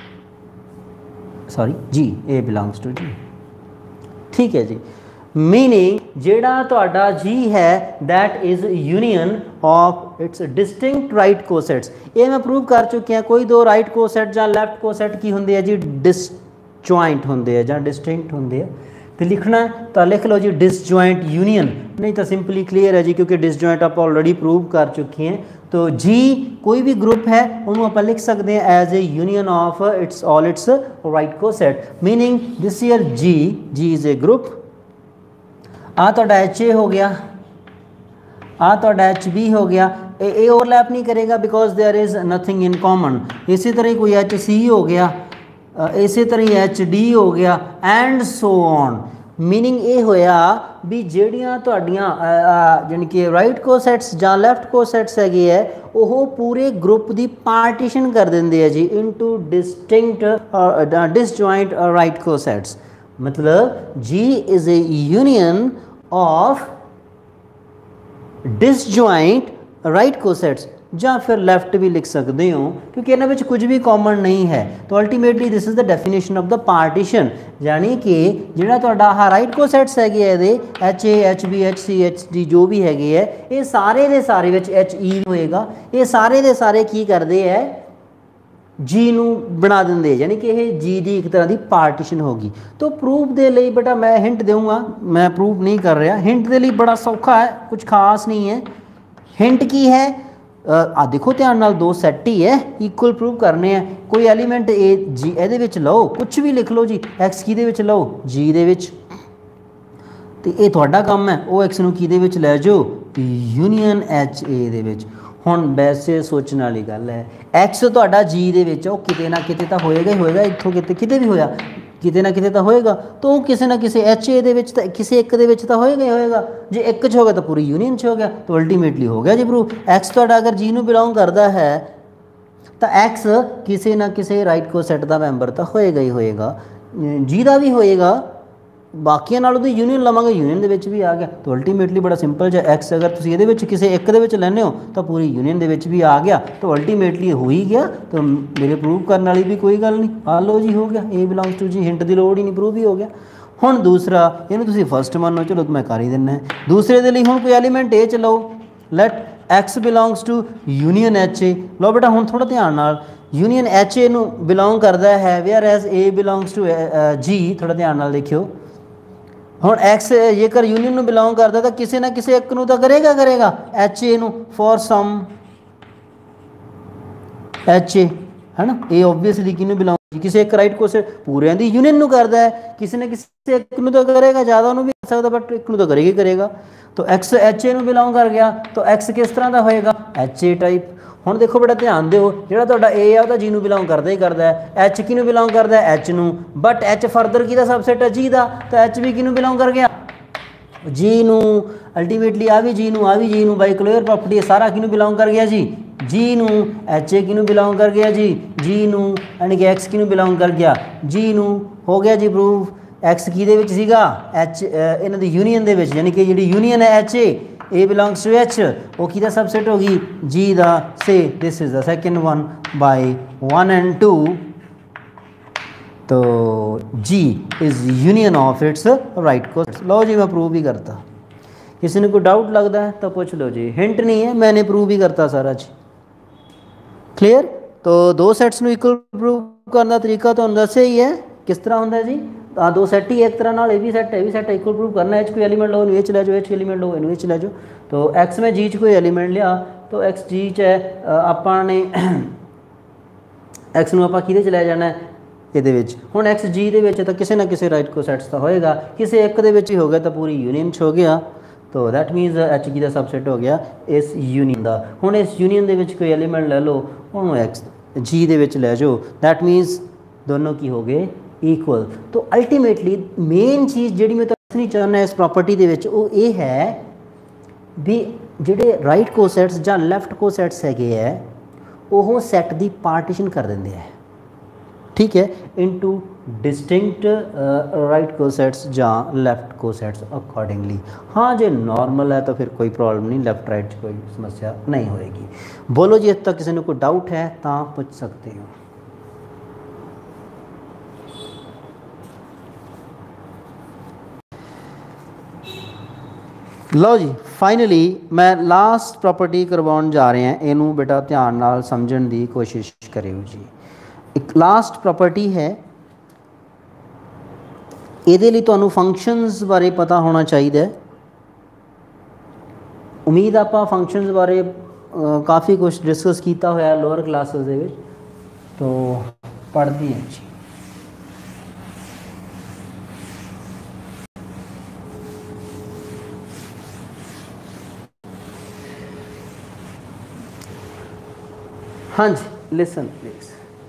sorry जी ए बिलोंग्स टू जी, ठीक है जी। मीनिंग जेड़ा तुहाडा जी है that is union of its distinct right cosets, ये मैं प्रूव कर चुकी हैं। कोई दो राइट कोसेट या लैफ्ट कोसेट की होंगे है जी, डिसजॉइंट होंगे है या डिस्टिंक्ट होंगे है, तो लिखना तो लिख लो जी डिसजॉइंट यूनियन, नहीं तो सिंपली क्लीयर है जी क्योंकि डिसजॉइंट आप ऑलरेडी प्रूव कर चुकी हैं। तो जी कोई भी ग्रुप है उन्होंने आप लिख सकते हैं as a union of its all its right coset, meaning this here G is a group. आ तो एच ए हो गया, आ तो एच बी हो गया, ए ओवरलैप नहीं करेगा because there is nothing in common. इसी तरह कोई एच सी हो गया, इसी तरह एच डी हो गया एंड सो ऑन। मीनिंग ये होया भी ਜਿਹੜੀਆਂ ਤੁਹਾਡੀਆਂ ਜਾਨੀ कि राइट कोसेट्स ਜਾਂ लैफ्ट कोसेट्स हैगी है वो पूरे ग्रुप की पार्टीशन कर देंगे है जी into distinct disjoint right cosets. मतलब G is a union of disjoint right cosets ਜਾਂ फिर लैफ्ट भी लिख सकते हो क्योंकि इन्होंने कुछ भी कॉमन नहीं है। तो ultimately this is the definition of the partition, यानी कि जो राइट कोसेट्स है एच ए H B H c H d जो भी है ये सारे के सारे एच ई होएगा, ये सारे के सारे की करते हैं जी नू बना देंगे, यानी कि यह जी की एक तरह की पार्टीशन होगी। तो प्रूफ के लिए बेटा मैं हिंट दूँगा, मैं प्रूफ नहीं कर रहा, हिंट के लिए बड़ा सौखा है, कुछ खास नहीं है। हिंट की है आ देखो ध्यान नाल दो सैट ही है, इक्वल प्रूव करने हैं। कोई एलीमेंट ए जी ਇਹਦੇ ਵਿੱਚ ਲਓ, कुछ भी लिख लो जी, एक्स ਕਿਹਦੇ ਵਿੱਚ ਲਓ जी ਦੇ ਵਿੱਚ, ਤੇ ਇਹ ਤੁਹਾਡਾ ਕੰਮ ਹੈ। ਉਹ एक्स ਨੂੰ ਕਿਹਦੇ ਵਿੱਚ ਲੈ ਜਾਓ ਯੂਨੀਅਨ एच ए ਦੇ ਵਿੱਚ। ਹੁਣ ਵੈਸੇ ਸੋਚਣ ਵਾਲੀ ਗੱਲ ਹੈ, एक्स ਤੁਹਾਡਾ जी ਦੇ ਵਿੱਚ ਉਹ ਕਿਤੇ ਨਾ ਕਿਤੇ ਤਾਂ ਹੋਏਗਾ ਹੀ ਹੋਏਗਾ, ਇੱਥੋਂ ਕਿਤੇ ਵੀ ਹੋਇਆ ਕਿਤੇ ਨਾ ਕਿਤੇ ਤਾਂ ਹੋਏਗਾ, ਤਾਂ ਉਹ ਕਿਸੇ ਨਾ ਕਿਸੇ एच ए ਦੇ ਵਿੱਚ ਤਾਂ ਕਿਸੇ ਇੱਕ ਦੇ ਵਿੱਚ ਤਾਂ ਹੋਏਗਾ ਹੀ ਹੋਏਗਾ। ਜੇ ਇੱਕ 'ਚ ਹੋ ਗਿਆ ਤਾਂ ਪੂਰੀ ਯੂਨੀਅਨ 'ਚ ਹੋ ਗਿਆ, ਤਾਂ ਅਲਟੀਮੇਟਲੀ ਹੋ ਗਿਆ ਜੀ ਪ੍ਰੂਫ। एक्स ਤੁਹਾਡਾ ਅਗਰ जी ਨੂੰ ਬਿਲੋਂਗ ਕਰਦਾ ਹੈ ਤਾਂ एक्स ਕਿਸੇ ਨਾ ਕਿਸੇ ਰਾਈਟ ਕੋ ਸੈੱਟ ਦਾ ਮੈਂਬਰ ਤਾਂ ਹੋਏਗਾ ਹੀ ਹੋਏਗਾ, जी ਦਾ ਵੀ ਹੋਏਗਾ। ਬਾਕੀਆਂ ਨਾਲ ਉਹਦੀ ਯੂਨੀਅਨ ਲਵਾਂਗੇ, ਯੂਨੀਅਨ ਦੇ ਵਿੱਚ ਵੀ ਆ ਗਿਆ, ਤਾਂ ਅਲਟੀਮੇਟਲੀ ਬੜਾ ਸਿੰਪਲ ਜਿਹਾ एक्स ਅਗਰ ਤੁਸੀਂ ਇਹਦੇ ਵਿੱਚ ਕਿਸੇ ਇੱਕ ਦੇ ਵਿੱਚ ਲੈਂਦੇ ਹੋ ਤਾਂ ਪੂਰੀ ਯੂਨੀਅਨ ਦੇ ਵਿੱਚ ਵੀ ਆ ਗਿਆ, ਤਾਂ ਅਲਟੀਮੇਟਲੀ ਹੋ ਹੀ ਗਿਆ। ਤਾਂ ਮੇਰੇ ਪ੍ਰੂਵ ਕਰਨ ਵਾਲੀ ਵੀ ਕੋਈ ਗੱਲ ਨਹੀਂ, ਆ ਲਓ ਜੀ ਹੋ ਗਿਆ, A belongs to G, hint ਦੀ ਲੋੜ ਹੀ ਨਹੀਂ, ਪ੍ਰੂਵ ਹੀ ਹੋ ਗਿਆ। ਹੁਣ ਦੂਸਰਾ, ਇਹਨੂੰ ਤੁਸੀਂ ਫਸਟ ਮੰਨੋ, ਚਲੋ ਮੈਂ ਕਰ ਹੀ ਦਿੰਦਾ। ਦੂਸਰੇ ਦੇ ਲਈ ਹੁਣ ਕੋਈ ਐਲੀਮੈਂਟ A 'ਚ ਲਓ, let x belongs to union H a. ਲਓ ਬੇਟਾ ਹੁਣ ਥੋੜ੍ਹਾ ਧਿਆਨ ਨਾਲ, ਯੂਨੀਅਨ एच ए ਨੂੰ ਬਿਲੋਂਗ ਕਰਦਾ ਹੈ, where as A belongs to G। ਥੋੜ੍ਹਾ ਧਿਆਨ ਨਾਲ ਦੇਖਿਓ। ਹੁਣ एक्स ਜੇਕਰ ਯੂਨੀਅਨ ਨੂੰ ਬਿਲੋਂਗ ਕਰਦਾ ਤਾਂ ਕਿਸੇ ਨਾ ਕਿਸੇ ਇੱਕ ਨੂੰ ਤਾਂ ਕਰੇਗਾ एच ए ਨੂੰ, फॉर सम एच ए है ना। ए ऑब्वियसली किनू बिलोंग, किसी एक राइट को से पूरे दी यूनियन नू करदा है, किसी ने किसी एक नू तो करेगा, ज़्यादा नू भी कर सकदा, बट एक नू तो करेगा ही करेगा। तो एक्स एच ए नू बिलोंग कर गया, तो एक्स किस तरह का होएगा एच ए टाइप। हुण देखो बेटा ध्यान दिओ, जिहड़ा तुहाडा ए आ ओह जी नू बिलोंग करदा ही करदा है, एच किनू बिलोंग करदा है एच नू, बट एच फरदर किहदा सबसेट है जी दा, तो एच भी किनू बिलोंग कर गया जी नू। अल्टीमेटली आ भी जी नू, आ भी जी नू, बाई क्लोजर प्रॉपर्टी सारा किनू बिलोंग कर गया जी जी नू। एच ए किनू बिलोंग कर गया जी नू, यानी कि एक्स किनू बिलोंग कर गया जी नू। हो गया जी प्रूफ। एक्स किहदे विच सीगा एच, इन्हां दी यूनीअन दे विच, यानी कि जिहड़ी यूनीअन है H a belongs to H, वो किहदा सबसेट होगी जी दा। So this is the second one by 1 and 2। तो G is union of its right को। लो जी मैं प्रूव भी करता, किसी ने कोई डाउट लगता है तो पूछ लो जी, हिंट नहीं है, मैंने प्रूव भी करता सारा जी। क्लियर। तो दो सैट्स में इक्वल प्रूव करने का तरीका तो दस ही है, किस तरह होंगे जी। हाँ दो सैट ही एक तरह नाल ये भी सैट इक्वल प्रूव करना है। कोई एलीमेंट लो इन्हें चला जाओ, एच एलीमेंट लो इन्हें चला जाओ। तो एक्स में जी कोई एलीमेंट लिया, तो एक्स जी च है, आपने एक्स नूं आपां किहदे च लै जाना है ਇਹਦੇ ਵਿੱਚ। ਹੁਣ एक्स जी ਦੇ ਵਿੱਚ ਤਾਂ ਕਿਸੇ ਨਾ ਕਿਸੇ ਰਾਈਟ ਕੋ ਸੈਟਸ ਤਾਂ ਹੋਏਗਾ, ਕਿਸੇ ਇੱਕ ਦੇ ਵਿੱਚ ਹੀ ਹੋ ਗਿਆ ਤਾਂ ਪੂਰੀ ਯੂਨੀਅਨ 'ਚ ਹੋ ਗਿਆ। तो दैट मीनस एच जी का सबसेट हो गया इस यूनीअन का। हुण इस यूनीअन दे विच कोई एलीमेंट ले लो, उन्होंने एक्स जी दे विच ले जाओ, दैट मीनस दोनों की हो गए इक्वल। तो अल्टीमेटली मेन चीज़ जिहड़ी मैं दसनी चाहना इस प्रॉपर्टी दे विच वो ये है भी जिहड़े राइट को सैट्स जां लैफ्ट को सैट्स हैगे है वो सैट की पार्टीशन कर देंगे है, ठीक है, into distinct right cosets जां लैफ्ट को सैट्स अकॉर्डिंगली। हाँ जो नॉर्मल है तो फिर कोई प्रॉब्लम नहीं, लैफ्ट राइट कोई समस्या नहीं होएगी। बोलो जी, अब तक किसी ने कोई डाउट है तो पूछ सकते हो। लो जी फाइनली मैं लास्ट प्रॉपर्टी करवाउण जा रहे हैं, इनू बेटा ध्यान नाल समझण दी कोशिश करियो जी। एक लास्ट प्रॉपर्टी है, ਇਹਦੇ ਲਈ ਤੁਹਾਨੂੰ ਫੰਕਸ਼ਨਸ ਬਾਰੇ ਪਤਾ ਹੋਣਾ ਚਾਹੀਦਾ ਹੈ। ਉਮੀਦ ਆਪਾਂ ਫੰਕਸ਼ਨਸ ਬਾਰੇ ਕਾਫੀ ਕੁਝ ਡਿਸਕਸ ਕੀਤਾ ਹੋਇਆ ਲੋਅਰ ਕਲਾਸਿਸ ਦੇ ਵਿੱਚ, ਤੋਂ ਪੜ੍ਹਦੇ ਹਾਂ ਜੀ। ਹਾਂਜੀ ਲਿਸਨ ਪਲੀਜ਼।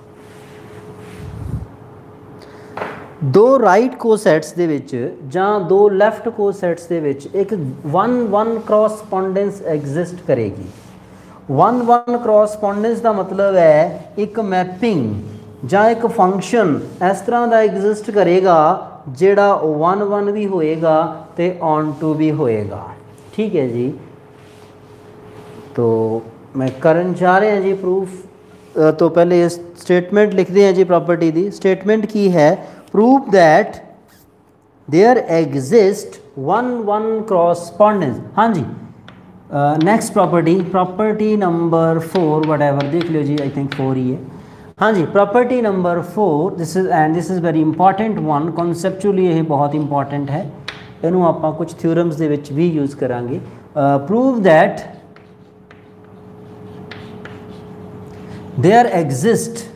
दो राइट को सैट्स दे विच जां दो लैफ्ट को सैट्स दे विच एक 1-1 क्रॉसपोंडेंस एग्जिस्ट करेगी। 1-1 क्रॉसपोंडेंस का मतलब है एक मैपिंग जां एक फंक्शन इस तरह का एग्जिस्ट करेगा जिहड़ा 1-1 भी होएगा ते ऑन टू भी होएगा, ठीक है जी। तो मैं करन जा रहे हैं जी प्रूफ। तो पहले स्टेटमेंट लिखते हैं जी प्रॉपर्टी दी। स्टेटमेंट की है, prove that there exist 1-1 correspondence। हाँ जी नेक्स्ट प्रॉपर्टी नंबर 4 whatever देख लो जी, आई थिंक 4 ही है। हाँ जी property number 4 this is very important one, conceptually ये बहुत इंपॉर्टेंट है, इनू आप कुछ थ्योरम्स दे विच भी यूज़ करांगे। Prove that there exist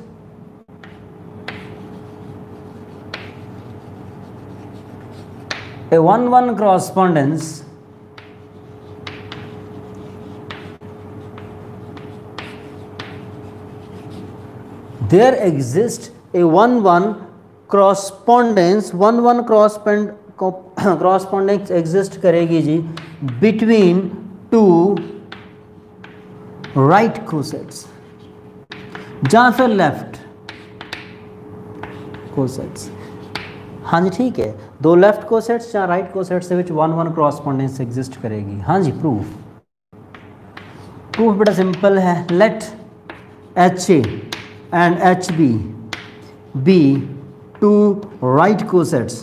a 1-1 correspondence there exists a 1-1 correspondence 1-1 correspondence exist करेगी जी between two right cosets ਜਾਂ फिर left cosets। हाँ जी ठीक है, दो लेफ्ट कोसेट्स या राइट कोसेट्स के 1-1 correspondence एग्जिस्ट करेगी। हाँ जी प्रूफ बड़ा सिंपल है। Let H A and H B two right cosets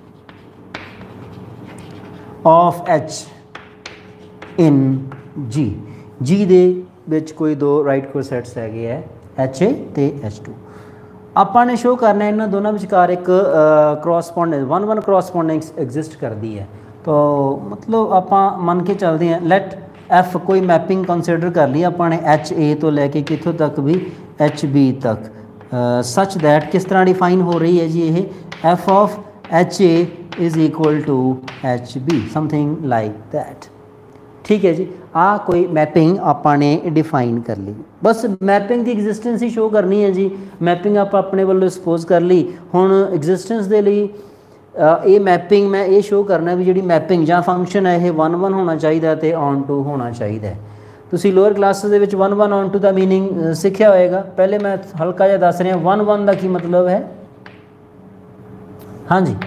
of H in G ਦੇ ਵਿੱਚ ਕੋਈ ਦੋ ਰਾਈਟ ਕੋਸੈਟਸ ਹੈਗੇ ਹੈ HA ਤੇ H2। ਆਪਾਂ ਨੇ ਸ਼ੋ ਕਰਨਾ ਇਹਨਾਂ ਦੋਨਾਂ ਵਿਚਕਾਰ ਇੱਕ ਕਰੋਸਪੋਂਡੈਂਸ 1-1 ਕਰੋਸਪੋਂਡੈਂਸ ਐਗਜ਼ਿਸਟ ਕਰਦੀ ਹੈ। तो मतलब ਆਪਾਂ ਮੰਨ ਕੇ ਚੱਲਦੇ ਹਾਂ ਲੈਟ F ਕੋਈ ਮੈਪਿੰਗ ਕੰਸੀਡਰ ਕਰ ਲਈ ਆਪਾਂ ਨੇ HA ਤੋਂ ਲੈ ਕੇ ਕਿੱਥੋਂ ਤੱਕ ਵੀ HB ਤੱਕ सच दैट किस तरह डिफाइन हो रही है जी ये F of HA is equal to HB something like that. ठीक है जी, आ कोई मैपिंग ਆਪਾਂ ਨੇ डिफाइन कर ली। बस मैपिंग की एग्जिस्टेंस ही शो करनी है जी। मैपिंग आप अपने वालों सपोज कर ली। हुण एग्जिस्टेंस दे लई ये मैपिंग मैं ये शो करना भी जी मैपिंग ਜਾਂ फंक्शन है ये 1-1 होना चाहिए तो ऑन टू होना चाहिए। तुसी लोअर क्लासेस दे विच 1-1 ऑन टू का मीनिंग सीखिया होएगा। पहले मैं हल्का जिहा दस रहा 1-1 का की मतलब है। हाँ जी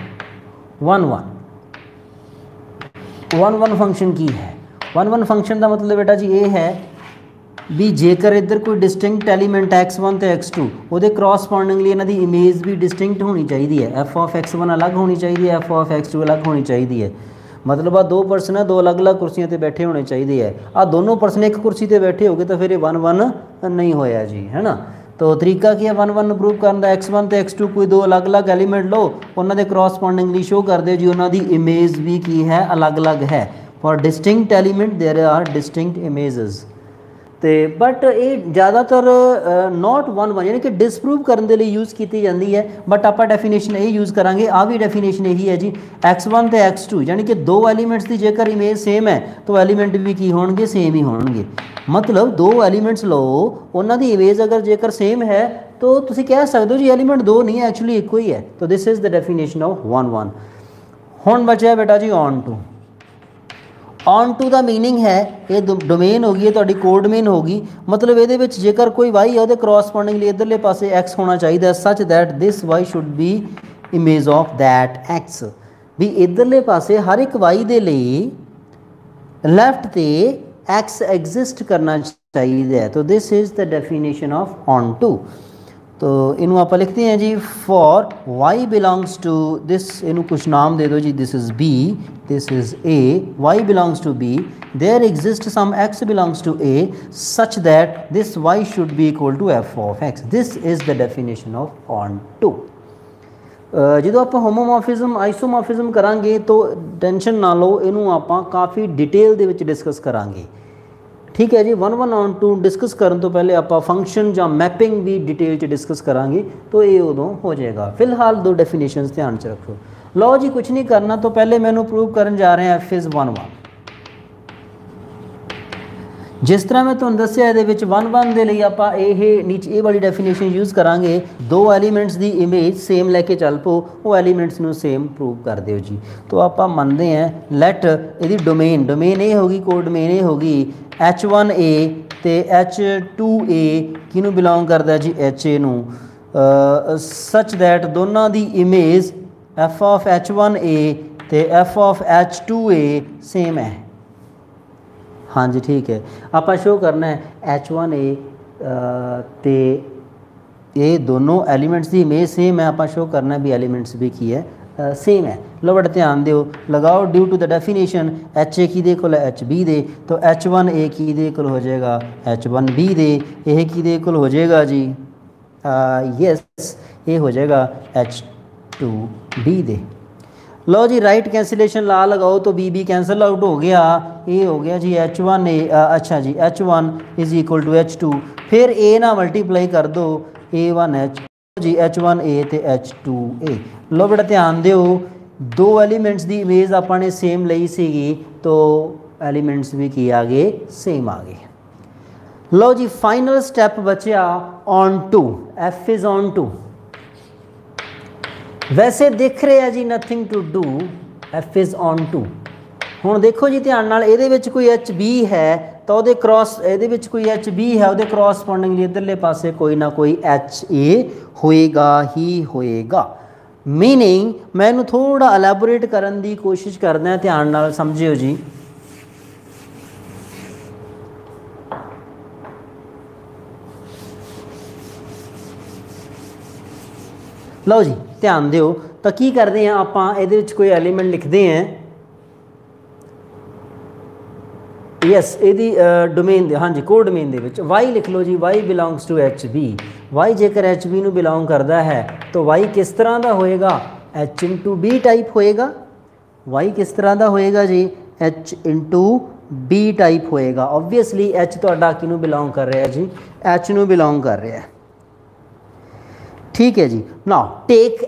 1-1 फंक्शन की है। 1-1 फंक्शन का मतलब बेटा जी ये है भी जेकर इधर कोई डिस्टिंक्ट एलीमेंट x1 तो x2 वो करॉसपोंडिंगली इन्हां दी इमेज भी डिस्टिंक्ट होनी चाहिए है। f ऑफ x1 अलग होनी चाहिए है, f ऑफ x2 अलग होनी चाहिए है। मतलब आ दो पर्सन है दो अलग अलग कुर्सियों पर बैठे होने चाहिए है। आ दोनों पर्सन एक कुर्सी पर बैठे हो गए तो फिर ये 1-1 नहीं होया जी, है ना। तो तरीका की है 1-1 प्रूव करने का। x1 तो x2 कोई दो अलग अलग एलीमेंट लो उन्होंने करॉसपोंडिंगली शो कर दो जी उन्होंने इमेज भी की है अलग अलग है। For distinct element there are distinct images. तो बट ये ज़्यादातर नॉट 1-1 यानी कि डिसप्रूव करने के लिए यूज़ की जाती है। बट आप डेफिनेशन यही यूज़ करांगे। आ भी डेफिनेशन यही है जी x1 तो x2 यानी कि दो एलीमेंट्स की जेकर इमेज सेम है तो एलीमेंट भी की होंगे सेम ही होंगे। मतलब दो एलीमेंट्स लो उन्हों की इमेज अगर जेकर सेम है तो तुसी कह सकते हो जी एलीमेंट दो नहीं है एक्चुअली एक ही है। तो this is the definition of 1-1। हुण बचा बेटा जी ऑन टू। ऑन टू का मीनिंग है ये डोमेन होगी तो कोडमेन होगी। मतलब ये जेकर कोई वाई है वो करॉसपोंडिंगली इधरले पासे एक्स होना चाहिए such that this y should be image of that x. भी इधरले पासे हर एक वाई दे लई लैफ्ट ते एक्स एग्जिस्ट करना चाहिए। तो this is the definition of onto. तो इनू आप लिखते हैं जी for y belongs to this इनू कुछ नाम दे दो जी this is b this is a y belongs to b there exist some x belongs to a such that this y should be equal to f of x। This is the definition of onto. जो आप homomorphism isomorphism करांगे तो tension ना लो इनू आप काफ़ी detail दे विच discuss करांगे। ठीक है जी 1-1 ऑन टू डिस्कस करने तो पहले आप फंक्शन या मैपिंग भी डिटेल च डिस्कस करांगे तो ये उदों हो जाएगा। फिलहाल दो डेफिनेशंस ध्यान च रखो। लो जी कुछ नहीं करना तो पहले मैनू प्रूव करन जा रहे हैं F इज़ 1-1। जिस तरह मैं तुहानूं दस्सिया इहदे विच 1-1 दे लई आपां नीचे ये वाली डेफिनेशन यूज़ करांगे दो एलीमेंट्स की इमेज सेम लैके चल पो वो एलीमेंट्स नूं सेम प्रूव कर दिओ जी। तो आपां मनते हैं लैट इहदी डोमेन ये होगी कोडमेन ये होगी H1A तो H2A किनू बिलोंग करता है जी HA नू सच दैट दोनों की इमेज F ऑफ H1A तो F ऑफ H2A सेम है। हाँ जी ठीक है, आप शो करना है H1A तो ये दोनों एलीमेंट्स की इमेज सेम है। आप शो करना भी एलीमेंट्स भी की है सेम है। लो बड़ा ध्यान दो लगाओ due to the definition HA की दे कोल HB दे तो H1A की दे कोल हो जाएगा H1B दे यह की दे कोल हो जाएगा जी यस ये हो जाएगा H2B दे। लो जी राइट कैंसिलेशन ला लगाओ तो B कैंसल आउट हो गया। ये हो गया जी H1A अच्छा जी H1 is equal to H2 फिर ए ना मल्टीप्लाई कर दो A1H जी H1A तो H2A। लो बेटा ध्यान दो दो एलीमेंट्स की इमेज आपने सेम ली सी तो एलीमेंट्स भी की आ गए सेम आ गए। लो जी फाइनल स्टैप बचा onto, F is onto. वैसे दिख रहे हैं जी nothing to do, F is onto. हुण देखो जी ध्यान नाल इहदे विच कोई HB है तो वो क्रॉस इहदे विच कोई HB है वो क्रॉसपोंडिंगली इधरले पासे कोई ना कोई HA होएगा ही होएगा। मीनिंग मैं इनू थोड़ा एलैबोरेट करने की कोशिश करदा, ध्यान नाल समझियो जी। लो जी ध्यान दिओ तो की करते हैं आपां इहदे विच कोई एलीमेंट लिखते हैं यस यदि डोमेन हाँ जी कोड डोमेन दे वाई लिख लो जी y belongs to HB। Y जेकर HB नू बिलोंग करता है तो वाई किस तरह का होएगा H/B टाइप होएगा। वाई किस तरह का होएगा जी H/B टाइप होएगा। ऑब्वियसली H तुहाडा किनू बिलोंग कर रहा है जी H नू बिलोंग कर रहा है। ठीक है जी। नाउ टेक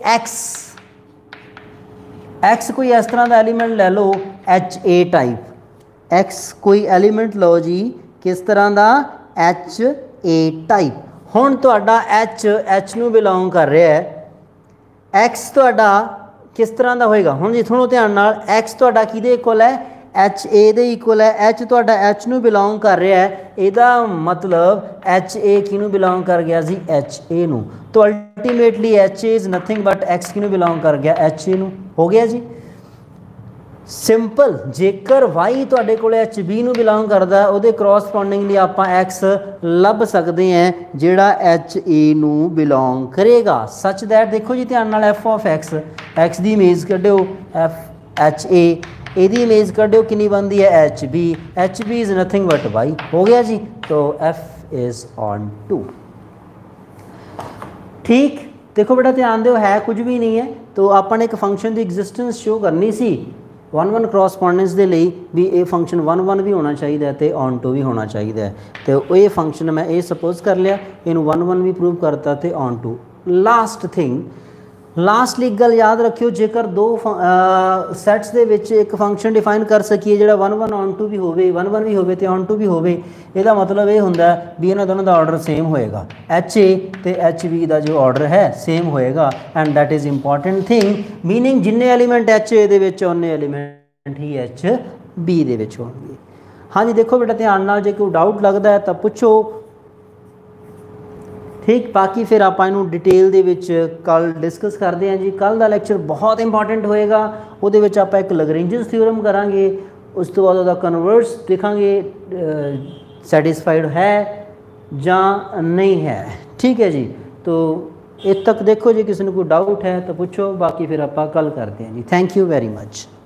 X कोई इस तरह का एलीमेंट ले लो HA टाइप। X कोई एलीमेंट लो जी किस तरह का HA टाइप। हुण तुहाडा H नू बिलोंग कर रहा है। X तुहाडा किस तरह का होएगा हुण जी थोड़ा ध्यान नाल X तुहाडा किहदे इक्वल है HA दे इक्वल है। H तुहाडा H नू बिलोंग कर रहा है इहदा मतलब HA किनू बिलोंग कर गया जी HA नू। तो ultimately HA is nothing but X किनू बिलोंग कर गया HA नू। हो गया जी सिंपल। जेकर वाई तुहाडे कोल HB नू बिलोंग करदा उहदे क्रॉसपोंडिंगली आपां X लभ सकते हैं जिहड़ा HA नू बिलोंग करेगा। सच दैट देखो जी ध्यान नाल F ऑफ X दी इमेज कढिओ HA इहदी इमेज कढिओ कितनी बनती है HB is nothing but y. हो गया जी तो F इज़ ऑन टू। ठीक देखो बेटा ध्यान दो है कुछ भी नहीं है तो आपने एक फंक्शन की एग्जिस्टेंस शो करनी सी 1-1 क्रॉसपोंडेंस के लिए भी ये फंक्शन 1-1 भी होना चाहिए तो ऑन टू भी होना चाहिए। तो ये फंक्शन मैं ये सपोज कर लिया इनू 1-1 भी प्रूव करता तो onto. Last thing lastly एक गल याद रखियो जेकर दो सैट्स दे विच एक फंक्शन डिफाइन कर सकीए जिहड़ा 1-1 ऑन टू भी होवे 1-1 भी होवे तो ऑन टू भी होवे इहदा मतलब ये हुंदा भी इन्हां दोनों का ऑर्डर सेम होएगा। HA ते HB का जो ऑर्डर है सेम होएगा and that is important thing. Meaning जिन्ने एलीमेंट HA दे विच उन्ने एलीमेंट ही HB दे विच होणगे। हाँ जी देखो बेटा ध्यान नाल जे कोई डाउट लगता है तो पूछो। ठीक बाकी फिर आप डिटेल दे विच कल डिस्कस करते हैं जी। कल का लैक्चर बहुत इंपॉर्टेंट होएगा उहदे विच आपां एक लैग्रेंजेस थ्योरम करांगे उस तो बाद उहदा कन्वर्स देखांगे सैटिस्फाइड है या नहीं है। ठीक है जी तो इस तक देखो जी किसी को कोई डाउट है तो पूछो बाकी फिर आपां कल करते हैं जी। Thank you very much.